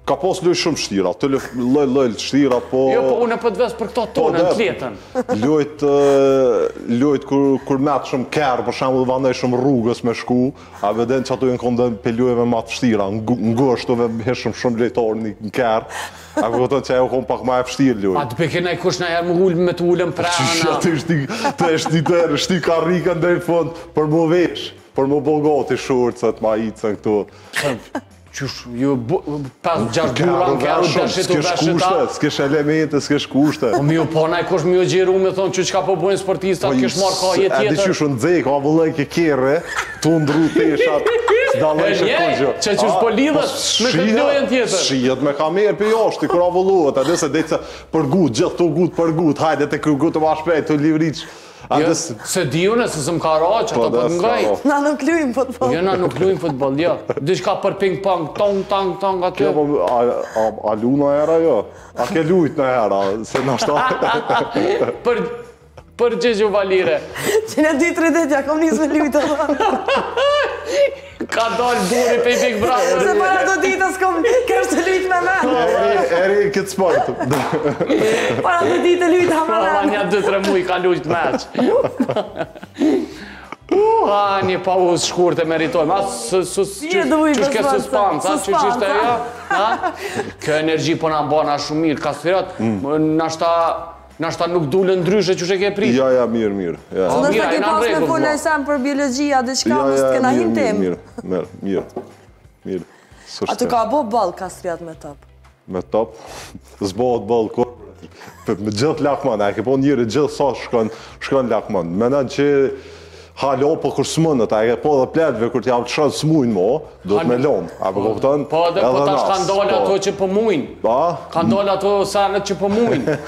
D: Ka pos loj shumë shtira, të loj loj shtira, po...
A: Jo, po unë për të vesë për këto tonë, në tletën.
D: Lojt, lojt kur metë shumë kërë, për shemë dhe vanoj shumë rrugës me shku, a veden që ato e në kondën për lojeve matë fështira, në gështove heshëm shumë lejtorë një kërë, a këtën që ajo kom pak ma e fështirë lojt.
A: A të peke kush në herë më ullë me të ullën prana.
D: Të eshti të shti karikën dhe i fund për më vesh, për më bogati shurcët, ma icën këtu.
A: Qysh, ju pas gjashtë bura në kërë, dëshit u dëshit ta.
D: S'kesh elemente, s'kesh kushte.
A: Po mi u po, na i kush mi u gjiru me thonë që qka po bojnë sportistat, kesh marrë ka jetë tjetër.
D: E di qysh unë dzek, a vëllën ke kere, tu ndru teshat, s'dallaj që të gjë.
A: Që qysh po lidhët me këtë lojën tjetër.
D: Shijet me kamerë për jashtë, kur a vëlluat, a dhe se dhejtë për gut, gjithë të gut për gut, hajde të kërë gut të ma shpejt, të livriq.
A: Se di une, se së më ka ra, që ato për ngaj.
B: Na nuk lujmë futbol.
A: Jo, na nuk lujmë futbol, jo. Dishka për ping-pong, tong, tong, tong, aty.
D: A luna era, jo? A ke lujt në era, se në ashtë...
A: Për gjegju valire.
B: Që në dy tre dit, ja kom njës me lujtë.
A: Ka dalë buri pe i Big Brother.
B: Se para do ditës kom kërës të lujtë me me.
D: Eri këtë sport.
B: Para do ditë lujtë ha me me.
A: Para një dy tre muj ka lujtë meq. A, një pauzë shkurë të meritojmë. A, qësh ke suspans, a, qësh ishte e ja? Kjo energji po nga mbana shumë mirë, Kastriot, nashta... Nashta nuk dule ndryshe që që ke pritë.
D: Ja, ja, mirë, mirë.
B: Së nështë ke pas me full e sem për biologjia dhe qka mës të kena him tem?
D: Mirë, mirë, mirë, mirë.
B: A të ka bo balë Kastriat me top?
D: Me top? Zbohet balë kërë. Me gjithë lakman, e ke po njëri gjithë sa shkon lakman. Mena që halo po kur s'mënët, a ke po dhe pletve kur t'javë të shanë s'mujnë mo, do të me lonë. A për këpëtën?
A: Po dhe po tash kanë dollë ato që për mujnë.
D: Ba?
A: Kanë dollë ato sanet që për mujnë.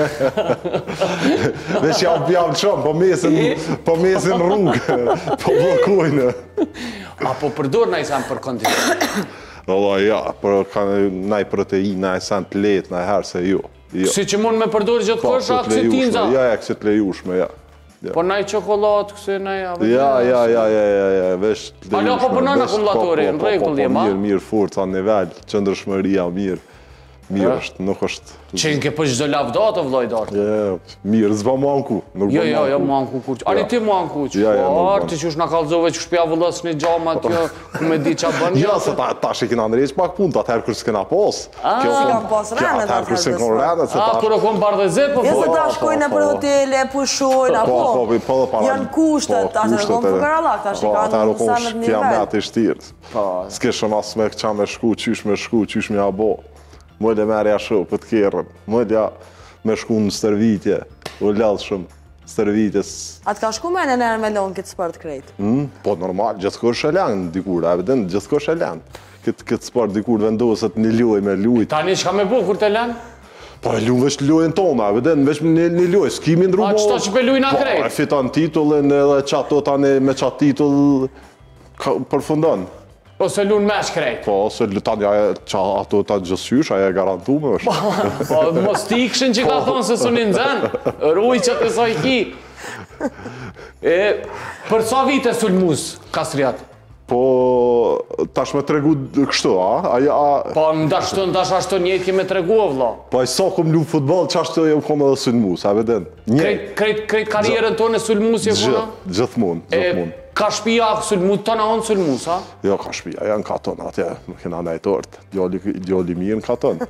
D: Vesh javë të shanë, po mesin rrugë, po blokojnë.
A: A po përdur në i sanë për kontinent?
D: Allah, ja, na i protein, na i sanë të letë, na i herë se jo.
A: Si që mund me përdur gjithë kësh, a kësi tinza?
D: Ja, ja, kësi të lejushme, ja.
A: Po naj qokolat, kësi naj...
D: Ja, ja, ja, ja, ja, vesh...
A: Alo, po përnon akumulatori, në regull jema?
D: Mirë, mirë, furt, sa nivel, qëndrëshmëria, mirë. Mirë është, nuk është...
A: Qenë ke për gjdo lavdatë, vloj dartë?
D: Mirë, zba mu anku.
A: Jo, jo, jo, mu anku kur që. Ani ti mu anku që. Arti që është në kalzove që shpja vëllës një gjama kjo, ku me di qa bënë.
D: Ja, se ta shi kina nërejq pak punë, ta atëherë kërë s'kena pos.
B: Si kam pos rënët
D: atëherë kërë s'kena rënët.
A: A, kërë kom bardheze, po po.
B: Jo se ta shkojnë për hotele, pushojnë, apo. Janë kushtet, ta që kom fukarallak, ta shi kanë samet nivel.
D: S'ke shumë asë me këqa me shku, qysh me shku, qysh me abo. Mëllë e merja shumë për të kjerën, mëllë me shku në stërvitje, u ledhë shumë stërvitjes.
B: A të ka shku me në nërë me lonë këtë sport krejt?
D: Po normal, gjithë kërë shëllanë dikur, a vedin, gjithë kërë shëllanë. Këtë sport dikur vendosët një luaj me lujt.
A: Tani që ka me bu kur të lanë?
D: Po e luaj veç të luajnë tonë, a vedin, veç një luaj, s'kimi ndru mo.
A: A qëto që pe lujnë a krejt?
D: Po e fiton titullin edhe qato tani me qatë titull përfundon.
A: Ose lunë mesh krejt?
D: Po, ose tani ato ta gjësysh, aja e garantu me është.
A: Po, mos t'i këshën që ka thonë se su një nëzën, rruj që të soj ki. Për sa vite sulmus, Kastriat?
D: Po, tash me tregu kështu, a?
A: Po, më dashtu, në dash ashtu njëtë kime tregu, vlo.
D: Po, e sa kom lu futbol, që ashtu e më kom edhe sulmus, a veden?
A: Krejt karierën tonë e sulmus je kuna?
D: Gjithmonë, gjithmonë.
A: Ka shpia sulmus, tona onë sulmus, a?
D: Jo, ka shpia, janë ka tonë, atje, më kena najtortë. Djoli mirë në ka tonë.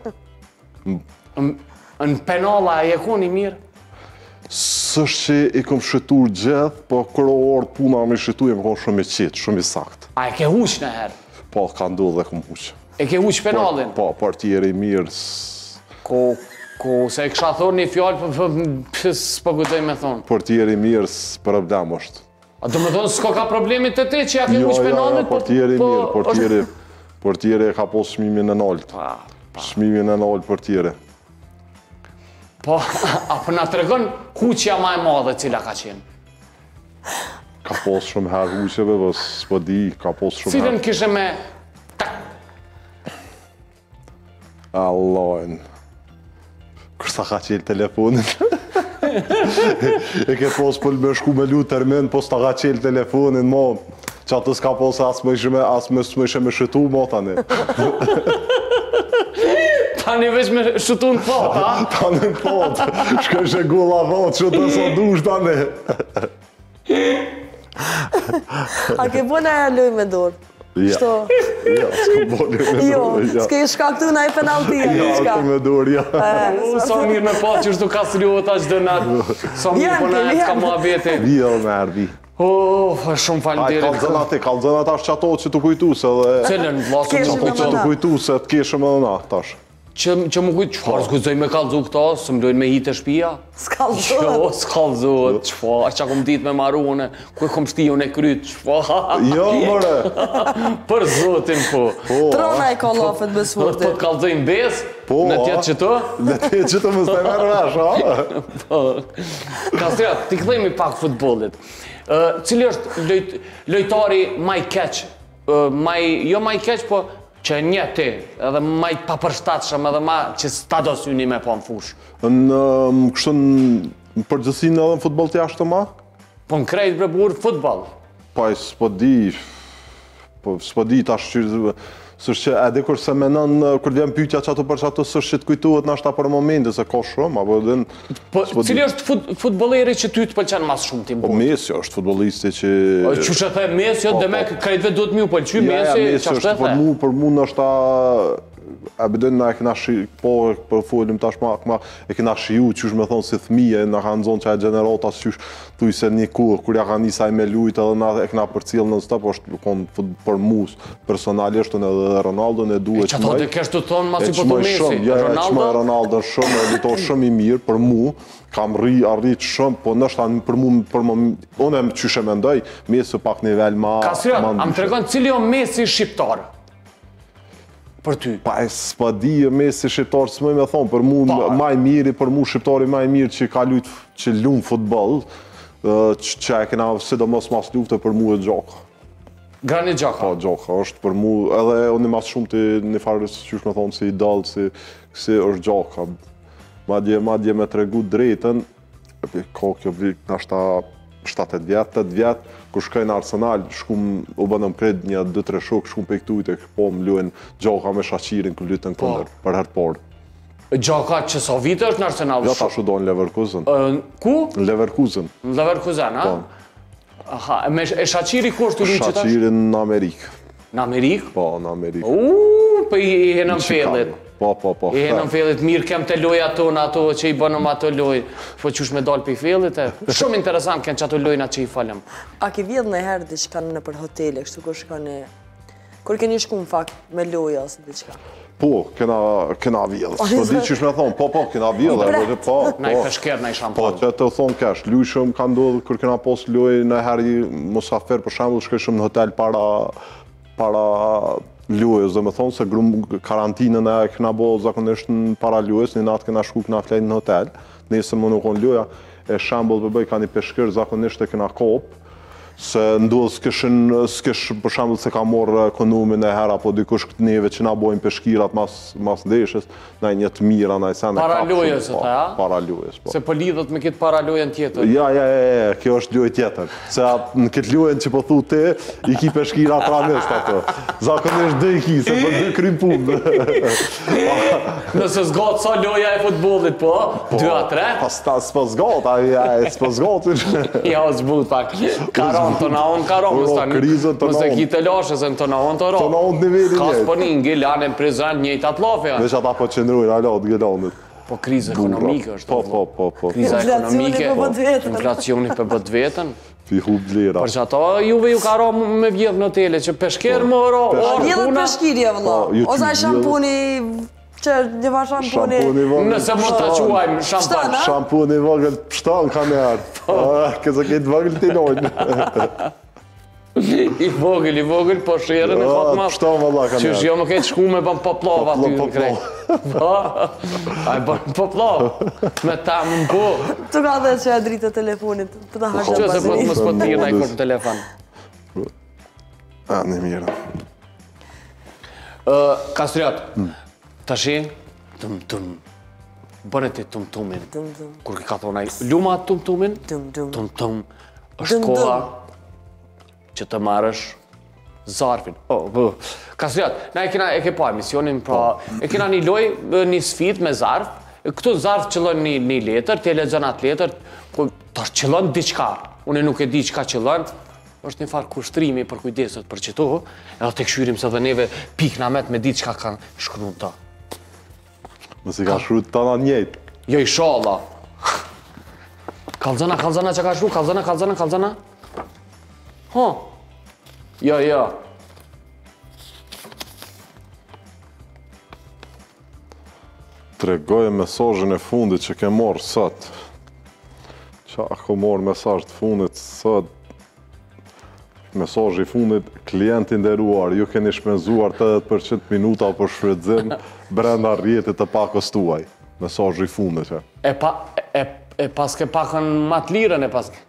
A: Në penala e jekoni mirë?
D: Sështë që i kom shëtur gjithë, po kërë orë puna me shëtu, e më kom shumë i qitë, shumë i saktë.
A: A e ke huq në herë?
D: Po, ka ndodhë dhe kom huq.
A: E ke huq penalin?
D: Po, partijeri mirë.
A: Ko, ko, se e kësha thonë një fjallë, për s'po kujtoj me thonë.
D: Partijeri mirë, së problem është.
A: A do me thonë, s'ko ka problemit të te që ja ke huq penalin?
D: Jo, jo, partijeri mirë, partijeri e ka posë shmimin në nëllët. Shmimin në nëllët partijeri.
A: Po, a për nga të regon huqja ma e madhe cila ka qenë?
D: Ka posë shumë herë huqjeve, po s'po di, ka posë shumë herë.
A: Cilën kishe me...
D: Allahën... Kërsa ka qelë telefonin? E ke posë për me shku me lu termin, po s'ta ka qelë telefonin, mo. Që atë s'ka posë asë më ishe me shëtu, mo tani.
A: Tani veç me shutu në pot, a?
D: Tani në pot, shkoj shë gulla vot, që të së dush tani.
B: A ke bo në e loj me dorë?
D: Ja, ja, s'ka bo loj me
B: Jo,
D: dorë.
B: s'ke i shkaktu në e penaltia.
D: Ja, s'ka me dorë, ja.
A: U, sa mirë me pa që shtu kastriot aq dënat. Sa mirë po në e s'ka mua vete.
D: Vijë dhe me erdi.
A: O, shumë falem
D: Aj,
A: derit.
D: kalëzën ati, kalëzën ata është që ato që të kujtu se dhe...
A: Cilën, vlasën që
B: Keshëm
A: po
B: në
D: Që të
B: mëna.
D: kujtu se të keshëm edhe na, tash.
A: Që më kujtë, qëfar s'kujtëzoj me kalëzu këta, së më dojnë me hitë e shpia?
B: S'ka
A: Jo,
B: lëzohet.
A: s'kallëzohet, qëfar, që kom ditë me maru une, ku e kom shti unë e krytë, qëfar?
D: Jo, mëre.
A: Për zotin po.
B: Trona e ka lafet
A: Po
B: besfurti.
A: të kalëzojnë besë,
D: Po,
A: në
D: a?
A: tjetë që të?
D: Në të që të mësë të merë vesh, a?
A: Po. Kastrat, t'i këthejmë i pak futbolit. Ë, Cili është lojt- lojtari maj keq, ë, maj, jo maj keq, po që një ti, edhe maj papërshtatshëm, edhe ma që s'ta do syni me po në fush.
D: Në më kështë në përgjësin edhe në futbol të jashtë të ma?
A: Po në krejt bre burë futbol.
D: Pa, s'po di, po s'po di tash që... Sështë që edhe kur se menon, kur vjen pyetja që ato për që ato sështë që të kujtuhet në ashta për momente, se ka shumë, apo edhe...
A: Po, cili është fut, futboleri që ty të pëlqen mas shumë ti
D: Po
A: mbo?
D: Messi është futbolisti që...
A: Që që the Messi, dhe me krejtve duhet mi u pëlqy
D: Ja, ja,
A: Messi,
D: Messi
A: që
D: është
A: ashtë
D: për
A: the?
D: mu, për mu në është a bëdën na e kena shi, po për folim tash ma, ma e kena shiju qysh me thonë si thmije, na kanë zonë që e generata qysh thuj se një kur, kur ja ka njësaj me lujt edhe na e kena për cilë në stop, është konë për mus, personalisht edhe Ronaldo në duhet
A: Që ato dhe kesh të thonë mas i po të Messi,
D: Ja, ja, që më
A: Ronaldo?
D: Ronaldo shumë, e litor shumë i mirë për mu, kam rri, arrit shumë, po nështë për mu, për mu, unë e më qyshe mendoj, Messi pak nivel ma...
A: Kastrat,
D: ma
A: am
D: ndryshe.
A: të regon cili o Messi shqiptar? Për ty.
D: Pa e s'pa di e Messi shqiptar, s'mëj me thonë, për mu
A: Pa.
D: maj miri, për mu shqiptari maj mirë që ka lujt, që lunë futbol, që që e kena sidomos mas lufte për mu e Gjoka.
A: Granit Xhaka.
D: Pa Gjoka është për mu, edhe unë mas shumë të një farës, që me thonë, si idol, si, si është Gjoka. Madje, madje me tregu drejten, e ka kjo vik, nashta shtatë vjetë, tetë vjetë, kur shkoj në Arsenal, shkum, u bënëm kred një dy tre shok, shkum pe këtu i të po më lujen Gjoka me Shaqirin, kër lutën këndër, për herë parë.
A: Xhaka që sa vite është në Arsenal?
D: Ja ta shu do në Leverkusen.
A: Ë, Ku?
D: Në Leverkusen,
A: Në Leverkusen, a? Aha, me e Shaqiri ku është të lunë që tash?
D: Shaqirin në Amerikë.
A: Në Amerikë?
D: Po, në Amerikë.
A: Uuu, për i i henëm fellit.
D: Po, po, po.
A: I henëm fellit, mirë kem të loja tonë ato që i bënëm ato loj. Po qush me dalë për i fellit e. Shumë interesant kënë që ato lojna që i falem.
B: A ke vjedh në herë diçka në për hotele, kështu kur shkoni... Kur keni shku në fakt me loja ose diçka?
D: Po, kena, kena vjellë. Po di që shme thonë, po, po, kena vjellë.
B: I
D: e,
B: pret.
D: Po,
A: Na i
D: po.
A: peshker, na i
D: Po,
A: shampon.
D: që të thonë kesh, lujshëm ka ndodhë kër kena pos loj në herë mosafer, për shembull, shkëshëm në hotel para, para lojës, dhe me thonë se grum karantinën e kena bo zakonisht në para lojës, një natë kena shku kena flejnë në hotel, nesër më nuk onë loja, e shembull për bëj ka një peshkër, zakonisht e kena kopë, se ndodhë s'keshin, s'kesh për shembull se ka morë ekonomin e hera, apo dikush këtë neve që na bojnë peshkirat mas, mas ndeshës, na një të mira, na i sen e
A: Para
D: kapshëm,
A: lojës,
D: po,
A: ata, a?
D: Para lojës, po.
A: Se po lidhët me këtë para lojën tjetër.
D: Ja, ja, ja, ja, kjo është lojë tjetër. Se atë- në këtë lojën që po thu ti, i ki peshkira tramisht ato. Zakonisht dhe i ki, se për dy krym punë.
A: Nëse zgatë sa loja e futbolit, po, dy a tre,
D: Pas ta s'po zgat, a ja, s'po zgat.
A: ja o zbut pak. Karon, të na onë karon,
D: Po,
A: mës tani.
D: krizën të na
A: Mëse
D: onë.
A: ki të lashe, se në të na onë të ro.
D: Të na onë nivelin
A: Ka
D: njëjtë.
A: s'po një ngi, lanë në prizren njëjtë atë lafe.
D: Veç ata po qëndrujnë, alo, të gjelanit.
A: Po krizë ekonomike është.
D: Po, po, po, po.
A: Kriza
B: Inflacioni
A: ekonomike,
B: po bët vetën.
A: inflacioni për bët vetën.
D: Fi hub vlera.
A: Për që ato juve ju ka ro me vjedh në tele, që peshker më ro, orë,
B: Vjedhët
A: puna.
B: peshkirje, vëlla.
D: Po, ju
B: Ose
D: ty
B: ai shampuni... Që një va shampuni...
D: Shampuni vogël.
A: Nëse mos të quajmë shampan.
B: Shtan, a?
D: Shampuni vogël pështan ka me arë. Këse këtë vogël t'i lojnë.
A: I vogël, i vogël, po sherën e
D: Ah,
A: fatë mas.
D: pështon, valla, ka
A: Që
D: me.
A: jo më ketë shku me bën poplava aty
D: Poplo-
A: në krej. Po, a i bën poplav. Me ta më po.
B: Tu ka dhe që e dritë të telefonit, për të hashtë
A: Që se po të
B: bazini.
A: më s'po t'irë na i kërë në telefon.
D: A, në mirë.
A: Ë, Kastriat, tashi, tum tum. Bëne ti tum tumin.
B: Tum, tum.
A: Kur ki ka thonë ai, luma tum tumin,
B: Tum, tum.
A: tum tum. Është
B: Dum,
A: koha
B: dum.
A: që të marrësh Zarfin. Oh, Kasriat, na e kena e ke pa emisionin, pra e kena një loj, një sfidë me zarf. Këtu zarf qëllon një letër, ti e lexon atë letër, tash qëllon diçka. Unë nuk e di çka qëllon. Është një farë kushtrimi për kujdeset për qëto, edhe të këshyrim se dhe neve pikna met me ditë çka kanë shkruar ta.
D: Mësi ka shkruar ta na njëjtë.
A: Jo inshallah. Kallzana, kallzana që ka shkruar, kallzana, kallzana, kallzana. Ho. Jo, jo.
D: Tregoje mesazhin e fundit që ke marrë sot. Qa ko marrë mesazh të fundit sot? Mesazhi i fundit, klienti nderuar, ju keni shpenzuar tetëdhjetë përqind minuta për shfrytëzim brenda rrjetit të pakës tuaj. Mesazhi i fundit.
A: E pa e e paske pakën ma të lirën e paske.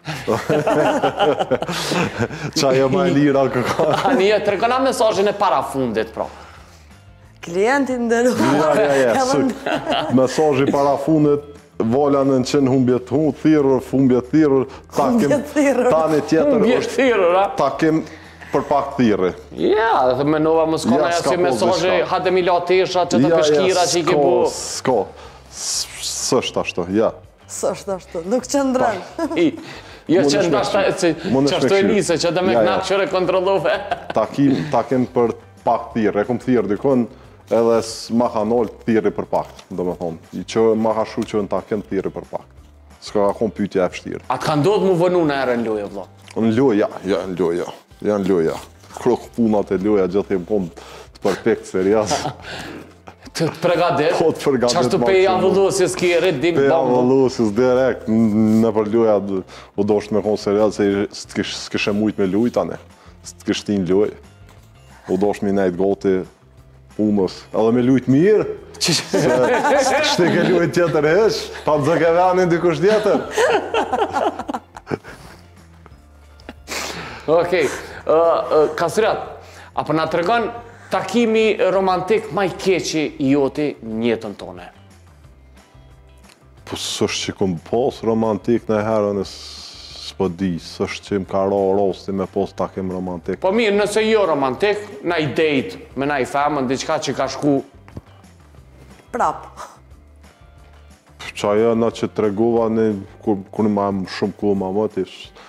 D: Qa jo ma e lira këka?
A: Ani e tregona mesazhin e para fundit, pra.
B: Klienti nderuar.
D: Ja, ja, ja, syk. Mesazhi para fundit, Vola në qenë humbje të hu, thirrur, humbje thirrur, takim, tani tjetër
A: Humbje thirrur, a?
D: takim për pak thirrë.
A: Ja, dhe menova më s'kona ja si mesazhi, hate mi la tesha, që të peshkira që i ke bu.
D: S'ko, s'është ashtu, ja.
B: S'është ashtu, nuk qëndran.
A: Jo që ndashta, që ashtu e nise, që dhe me knak qëre kontrollove.
D: Takim për pak thirrë, e kom thirrë dikon, edhe ma ka nolë thirri për pak, do me thonë. I që ma ka shu që në ta kemë thirri për pak. S'ka ka kom pytja e fështirë.
A: A të ka ndodhë mu vënu në ere në loja, vla?
D: Në loja, ja, në loja. Ja, në loja. Krok punat e loja, gjithë im kom të përpekt serias.
A: Të pregadet?
D: Po, të pregadet.
A: Qashtu pe javullosis kjeri, dim
D: Pe
A: bambë?
D: javullosis, direkt, në për loja, u do shtë me konë serias, se s'kishe mujt me lujt, ane. S'kishe ti në loj. U do shtë me nejt goti punës, edhe me lujt mirë, shte ke lujt tjetër heq, pa të zëke venin dikush tjetër.
A: Okej, Kasriat, apo nga të regon takimi romantik ma i keqi i joti njëtën tone?
D: Po sështë që kom pos romantik në herën e s'po di, sështë që më ka ra rosti me pos takim romantik.
A: Po mirë, nëse jo romantik, na i dejt me na i femën, diqka që ka shku...
B: Prap.
D: Qa jo na që të regova në, kur ma shumë ku ma mëti,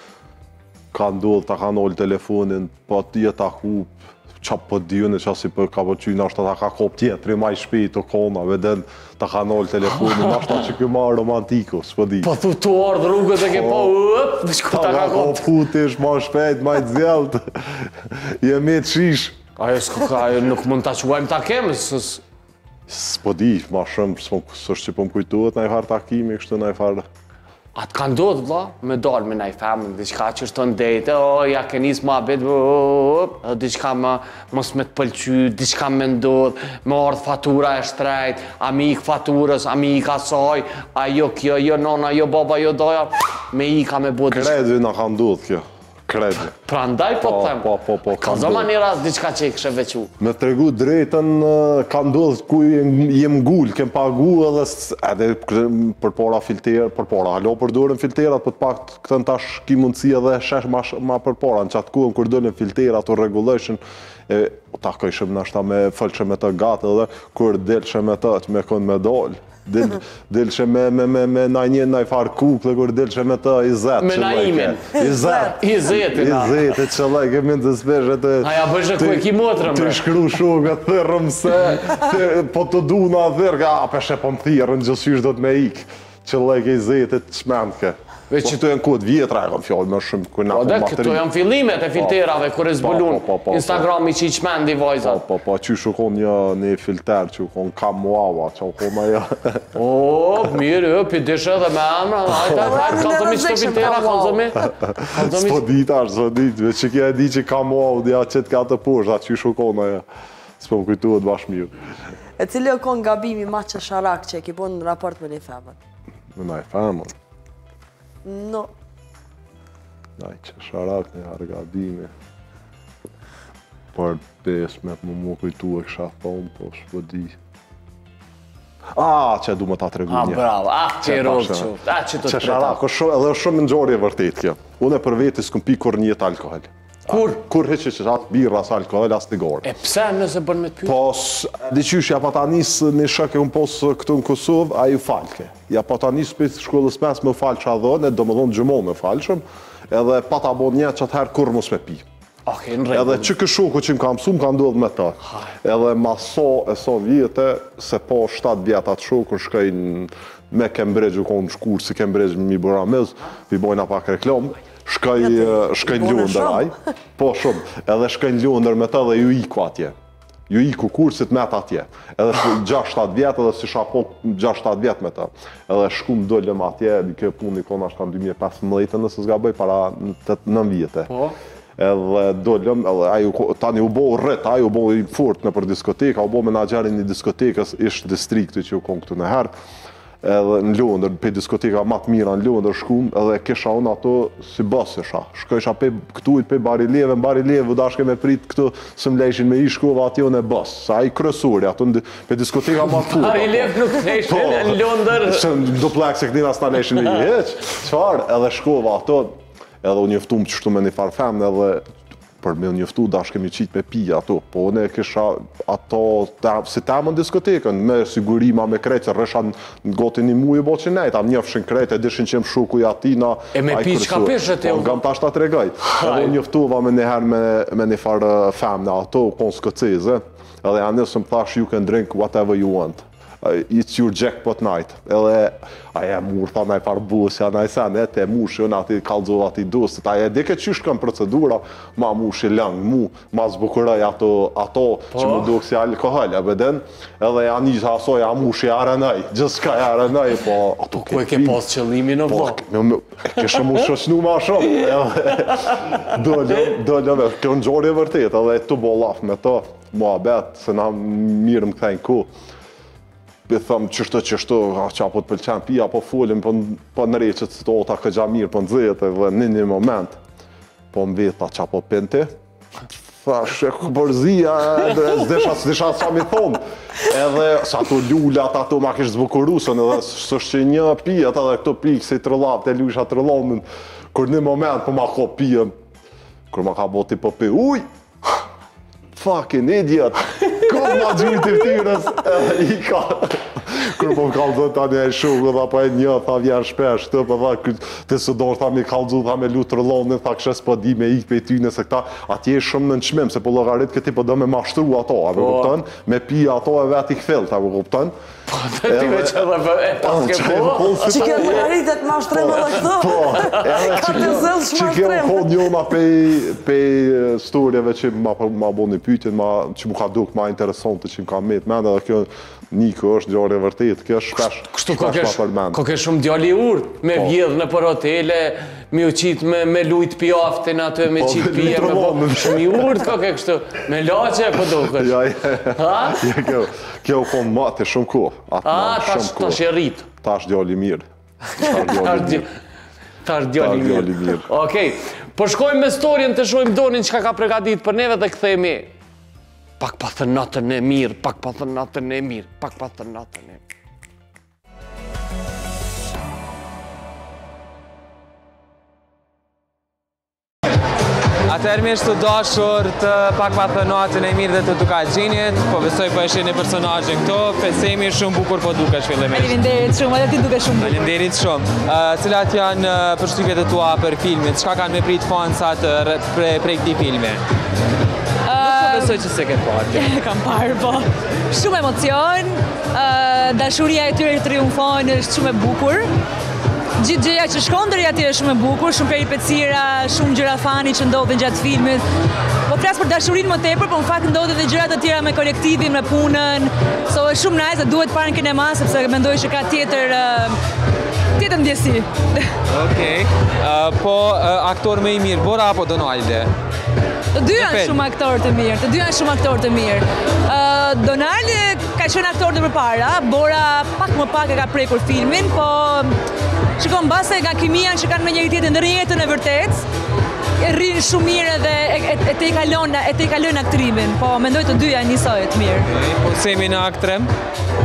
D: ka ndodhë ta ka nollë telefonin, po ti e ta ku, qa po djune qa si për ka përqyna, ashtë ta ka kop tjetëri ma i shpejt të kona, veden ta ka nollë telefonin, ashtë ta që kjo ma romantiku, s'po di.
A: Po thu të ardhë rrugët e ke po, ëp, dhe shku ta ka kop.
D: Ta ka putish, ma shpejt, ma i t'zjelt, jemi të shish.
A: Ajo s'ko ka, nuk mund t'a quajmë ta kemë, sës...
D: S'po di, ma shumë, s'është që po më kujtuhet na i farë takimi, kështë na i farë...
A: A të ka ndodhë, vla, me dalë me na i femën, diqka që është të ndejtë, o, ja ke njësë ma betë, o, diqka më mos me të pëlqy, diqka me ndodhë, me ardhë fatura e shtrejt, amik faturës, amik asaj, ajo kjo, jo nona, jo baba, jo doja, me i ka me bo diqka.
D: Kredi nga ka ndodhë kjo, kredi.
A: Pra ndaj po të themë,
D: Po, po, po,
A: ka zoma një rast diqka që i kështë vequ.
D: Me të regu drejten, ka ndodhë ku jem gull, kem pagu edhe edhe për para filter, për para, halo për dorën filterat, për të pak këtën tash ki mundësi edhe shesh ma për para, në qatë kuën kër dëllën filterat o regulation, e ta këjshëm nashta me fëllshëm me të gatë edhe, kër delshëm me të që me kënë me dollë. Delshëm me na një na i farë kuk dhe kër delshëm me të i zetë.
A: Me na imin.
D: I zetë.
A: I zetë, na.
D: I zetë, që laj, kemi të speshe të...
A: Aja bëshë ku e ki motrën, bre.
D: Të shkru shumë, të thërëm se, po të du në adhërë, a peshe po më thirën, gjësysh do të me ikë, që laj ke i zetë të shmendke. Po këtu janë kod vjetra, e kam fjallë më shumë kër na po materi.
A: Këtu janë fillimet e filterave, kër e zbulun Instagrami që i qmendi vajzat.
D: Po, po, që shu kon një filter, që kon kam muava, që kon aja.
A: O, mirë, për dishë edhe me emra, hajta, hajta, kalzëmi që të filtera, kalzëmi.
D: S'po dit ashtë, s'po dit, veç që kja e di që kam muava, dhja qëtë ka të poshtë, atë që shu kon aja. S'po më kujtuhet bashkë mirë.
B: E cili o kon gabimi ma që sharak që e ki po në raport me një femën?
D: Me na i femën.
B: No.
D: Aj, që sharak një hargabime. Por pes me më mu kujtu e kësha thonë, po shpo di. A, që du më ta të regu
A: A,
D: një.
A: bravo, a, që i rogë që, a, që të të
D: Që sharak, edhe shumë në gjori e vërtet kjo. Unë e për veti s'këm pi kur njët alkohol.
A: Kur?
D: Kur heqe që as birra, as alkohol, as sigare.
A: E pse nëse bën me të pyet?
D: Po, diqysh, ja pa ta nisë një shak e unë posë këtu në Kosovë, a ju falke. Ja pa ta nisë për shkollës mes me falë që a dhënë, do më dhënë gjëmonë me falëshëm, edhe pa ta bo një që atëherë kur mos me pi.
A: Okay, edhe
D: që këshoku që më ka mësu, më ka ndodhë me ta. Edhe ma so e so vjetë, se po shtatë vjetë atë shokun shkajnë me Cambridge, u konë shkurë si Cambridge mi bëra mez, vi bojna pak reklam, shkajnë Lundër aj, po shumë, edhe shkajnë Lundër me ta dhe ju iku atje. Ju iku kursit me ta atje. Edhe gjashtë shtatë vjetë, edhe si shapo gjashtë shtatë vjetë me ta. Edhe shkum dollëm atje, di kjo punë i kona shka në dy mijë e pesëmbëdhjetë, nëse s'ga bëj para nëntë vjetë. Edhe dollëm, tani u bo rrit, a u bo i fort në për diskoteka, u bo menagjerin një diskotekës, ishtë distrikti që u konë këtu në herë, edhe në Lundër, pe diskoteka matë mira në Lundër shkum, edhe kisha unë ato si bës isha. Shkojsha pe këtu i pe Barileve, në Barileve, u dashke me prit këtu, së më lejshin me ishkova ati unë e bës. Sa i krësuri, ato pe diskoteka matë furt.
A: Barileve nuk lejshin në Lundër.
D: Që në duplek se këtina s'na lejshin me i heq, qëfar, edhe shkova ato, edhe unë njëftum që shtu me një farfem, edhe për me njëftu dash kemi qitë me pija ato, po unë e kisha ato, si temën diskotekën, me sigurima, me krejtë, rresha në gotin një mujë bo që nejtë, am njëfshin krejtë, e dishin që më shuku i atina.
A: E me pi qka pishët e u?
D: Po, nga më ta shta të regaj. Edhe unë njëftuva me njëherë me një farë femne ato, konë skoceze, edhe janë nësë më thash, you can drink whatever you want. It's your jackpot night. Edhe, aja murë, tha naj farë busja, naj sen, e te mushë, unë ati kalzova ati dustit, aja e dike qysh këm procedura, ma mushë lëngë, mu, ma zbukuraj ato, ato që më duk si alkohol, e beden, edhe ja një që asoj, a mushë i arenaj, gjithë ka i arenaj, po...
A: Po, ku e ke pas qëllimin në vlo?
D: Kështë mu shoshnu ma shumë, dollëm, dollëm, kjo në gjori e vërtet, edhe tu bo laf me to, mua bet, se na mirë më këtajnë ku. Për thëmë qështu qështu, që apo të pëlqen pia, apo folim, po në reqët së të ota këgja mirë, po në zete, dhe në një moment, po më veta që apo pinti, thash e këbërzia, zdesha zdesha sa mi thonë, edhe sa ato lullat, ato ma kishë zbukurusën, edhe së është që një pijat, edhe këto pikë si trëllat, të lusha trëllamën, kur një moment, po ma ko pijem, kur ma ka boti po pi, uj, fucking idiot, kur ma gjujt i ftyrës, edhe i ka, kur po më kalzot tani e shukë, dhe pa e një, tha vjen shpesh, të për tha, të së dorë, tha mi kalzot, tha me lutë rëllonin, tha këshes po di me ik pe ty nëse këta, atje e shumë në nëshmim, se po logarit këti po do me mashtru ato, a me kupton, me pi ato e vet i këfilt, a me kupton.
A: Po, të ty me që dhe e paske po,
B: që kjo logaritet mashtrim edhe këto, ka të zëllë që
D: që kjo në kod njona pej storjeve që ma bo një pytjen, që mu ka duk ma interesante që më ka met mende, dhe kjo Niko është gjore vërtet, kjo është shpesh
A: kështu ko ke shumë djali urt, me vjedh në për hotele, mi u qitë me lujt pjaftin atë, me qitë pje, me bo shumë i urt, ko ke kështu, me lache, po do kështë?
D: Ja, ja, kjo u konë mati shumë ko.
A: A, tash e rritë.
D: Tash djali mirë.
A: Tash djali mirë. Okej, po shkojmë me storjen të shojmë donin që ka pregadit për neve dhe këthejmi. Pak pa thë natën e mirë, pak pa thë natën e mirë, pak pa thë natën e mirë.
E: Atëherë mirë të dashur të pak pa thë natën e mirë dhe të Tuka Gjinit, po besoj po eshe një personajë këto, Pesemi shumë bukur po duke shfillimisht.
F: Faleminderit shumë, edhe ti duke shumë bukur.
E: Faleminderit shumë. Cilat janë përshtypjet e tua për filmin, çka kanë me prit fansat prej këtij filmi? Besoj që se ke parë.
F: Kam parë, po. Shumë emocion, dashuria e tyre triumfon është shumë e bukur. Gjithë gjëja që shkon deri atje është shumë e bukur, shumë peripecira, shumë gjëra fani që ndodhin gjatë filmit. Po flas për dashurinë më tepër, po në fakt ndodhin edhe gjëra të tjera me kolektivin, me punën. So është shumë nice, duhet parë në kinema sepse mendoj që ka tjetër tjetër ndjesi.
E: Okej. Po aktor më i mirë, Bora apo Donaldi?
F: Të dy janë shumë aktorë të mirë, të dy janë shumë aktorë të mirë. Donaldi ka qenë aktor të përpara, Bora pak më pak e ka prekur filmin, po shikon base nga kimia që kanë me njëri tjetrin ndër jetën e vërtet, rrinë shumë mirë dhe e te i kalon, e te i kalon aktrimin, po mendoj të dy janë njësoj të mirë.
E: Po semi në akt trem?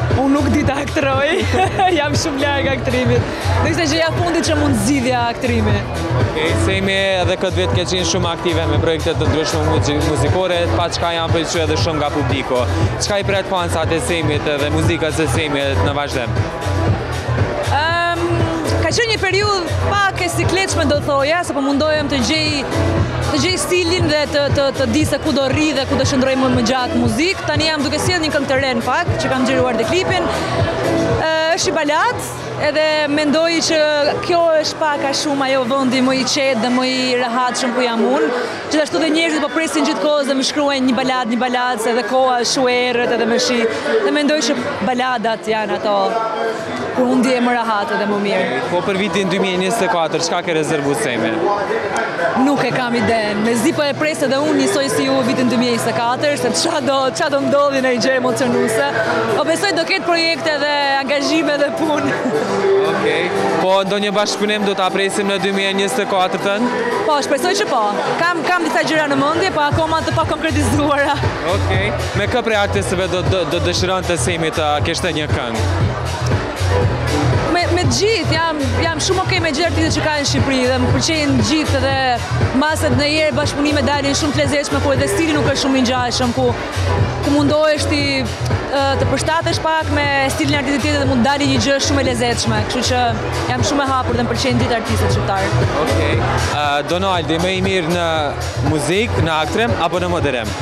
F: Unë nuk di të aktroj, jam shumë larg aktrimit. Dhe ishte gjëja fundit që mund zgjidhja aktrimi.
E: Okej, Semi edhe këtë vit ke qenë shumë aktive me projekte të ndryshme muzikore, pa çka janë pëlqyer edhe shumë nga publiku. Çka i pret fansat e Semit dhe muzikës së Semit në vazhdim?
F: Um, ka qenë një periudhë pak e sikletshme do thoja, se po mundohem të gjej të gjej stilin dhe të, të, të di se ku do rri dhe ku do shëndroj më më gjatë muzik. Tani jam duke sjellë një këngë të re në fakt, që kam xhiruar dhe klipin. Është i balat, edhe mendoj që kjo është pak a shumë ajo vendi më i qetë dhe më i rehatshëm ku jam unë. Gjithashtu dhe njerëzit po presin gjithkohës dhe më shkruajnë një balad, një balad, se edhe koha është shumë errët edhe më shi. Dhe mendoj që baladat janë ato kur unë ndihem më rehat edhe më mirë.
E: Po për vitin dy mijë e njëzet e katër, çka ke rezervuar Semi?
F: Nuk e kam iden. Me zi po e pres edhe unë njësoj si ju vitin dy mijë e njëzet e katër, se qa do, qa do ndodhi në i gjë emocionuse. O besoj do ketë projekte dhe angazhime dhe punë.
E: Okej. Po ndonjë bashkëpunim do ta presim në dy mijë e njëzet e katërtën?
F: Po, shpresoj që po. Kam kam disa gjëra në mendje, po akoma të pa konkretizuara.
E: Okej. Me kë prej artistëve do do, do dëshironte Semi të kishte një këngë?
F: Me, me gjithë, jam, jam shumë okej me gjithë artistët që ka në Shqipëri dhe më pëlqejnë gjithë dhe maset në herë bashkëpunime dalin shumë të lezetshme, po edhe stili nuk është shumë i ngjashëm, ku, ku mundohesh ti të përshtatesh pak me stilin e artistit tjetër dhe mund dalin një gjë shumë e lezetshme, kështu që jam shumë e hapur dhe më pëlqejnë gjithë artistët shqiptarë.
E: Okej. Uh, Donaldi, më i mirë në muzikë, në aktrim apo në moderim?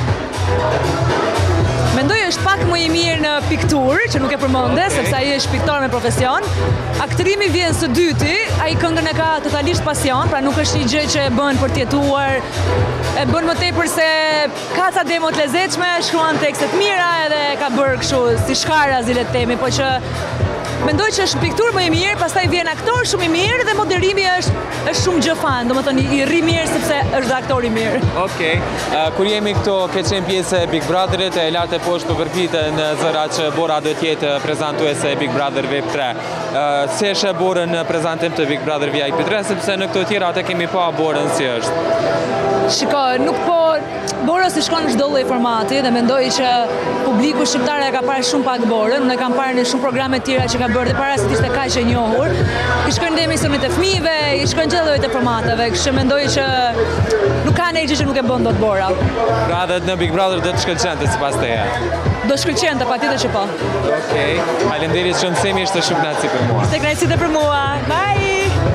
F: Mendoj është pak më i mirë në pikturë, që nuk e përmende, okay. Sepse ai është piktor me profesion. Aktrimi vjen së dyti, ai këngën e ka totalisht pasion, pra nuk është një gjë që e bën për të jetuar, e bën më tepër se ka ca demo të lezetshme, shkruan tekste të mira edhe ka bërë kështu si shkarazi le të themi, po që mendoj që është pikturë më i mirë, pastaj vjen aktor shumë i mirë dhe moderimi është është shumë gjë fan, domethënë i rri mirë sepse është aktor i mirë.
E: Okej. Uh, kur jemi këtu, ke qenë pjesë e Big Brotherit, e larte poshtë për përkritën në zëra që Bora do t'jetë prezantuese e Big Brother V I P tre. Uh, si është Borën në prezantim të Big Brother V I P tre, sepse në këto tjera atë kemi pa Borën si është?
F: Shiko, nuk po... Bora si shkon në çdo lloj formati dhe mendoj që publiku shqiptar e ka parë shumë pak Borën, unë e kam parë në shumë programe tjera që ka bërë dhe para se të ishte kaq e njohur. I shkojnë në emisionet e fëmijëve, i shkojnë gjithë llojet e formateve, kështu që mendoj që nuk ka ne gjë që nuk e bën dot Bora.
E: Pra edhe në Big Brother do të shkëlqente sipas teje?
F: Do shkëlqente, patjetër që po.
E: Okej. Faleminderit shumë Semi, ishte shumë kënaqësi për mua.
F: Ishte kënaqësi edhe për mua. Bye.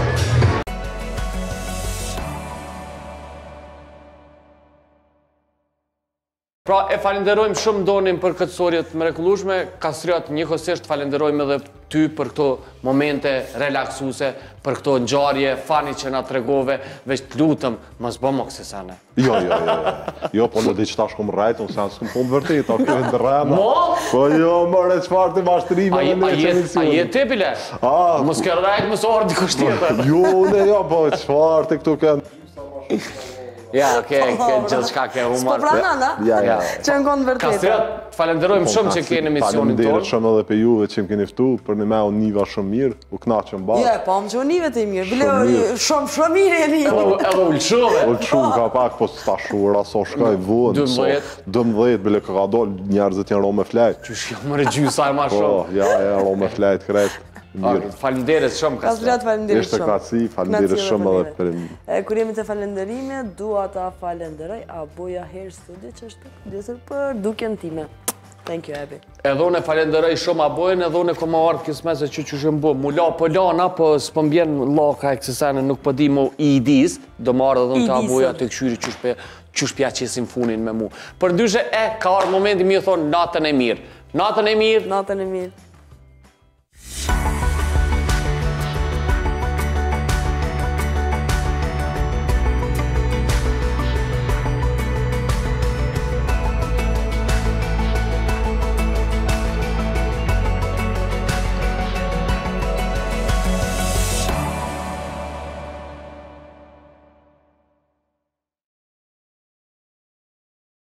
A: Pra e falenderojmë shumë Donin për këtë storje të mrekullueshme, Kastriot njëkohësisht falenderojmë edhe ty për këto momente relaksuese, për këto ngjarje, fani që na tregove, veç të lutëm mos bëmo kësaj.
D: Jo, jo, jo. Jo, po në diçka shkom rrejt, unë sa s'kom punë vërtet, a kjo në rrema.
A: Mo?
D: Po jo, more çfarë të mashtrime në një
A: emision. A je ti bile? Mos ke rrejt, mos orë dikush tjetër.
D: Jo, ne jo, po çfarë të këtu kanë.
A: Ja, ke gjithë shka ke humor.
B: S'po pranon, a?
D: Ja, ja.
B: Që në konë vërtetë.
A: Kastriot, falenderojmë shumë që keni emisionin tonë.
D: Falenderojmë shumë edhe për juve që më keni ftu, për në me unë niva shumë mirë, u knaqëm bashkë.
B: Ja, po më që unë nive të i mirë, bile shumë shumë mirë e një.
A: Edhe ullëshove.
D: Ullëshuve ka pak, po s'ta shura, so shkaj vënë. dëmbëdhjetë, bile ka do, njerëzit janë ro me flejt.
A: Qysh jam më regjysa e ma shumë.
D: Po, ja, ja, ro me flejt, kretë.
A: Falenderit shumë,
B: Kastriot, falenderit shumë.
D: Ishte katësi, falenderit shumë edhe për një.
B: Kur jemi të falenderime, dua ta falenderoj Abuja Hair Studio që është pjesër për dukjen time. Thank you, Abby.
A: Edhe unë e falenderoj shumë Abojën, edhe unë e kom ardhë kismese që që shëmë bu. Mu la po lana, po s'po mbjen laka e kësisane, nuk po di mu i idis, do më ardhë edhe unë të Abuja të këshyri që shpja qesin funin me mu. Për ndyshe, e, ka arë momenti mi thonë natën e mirë. Natën e mirë.
B: Natën e mirë.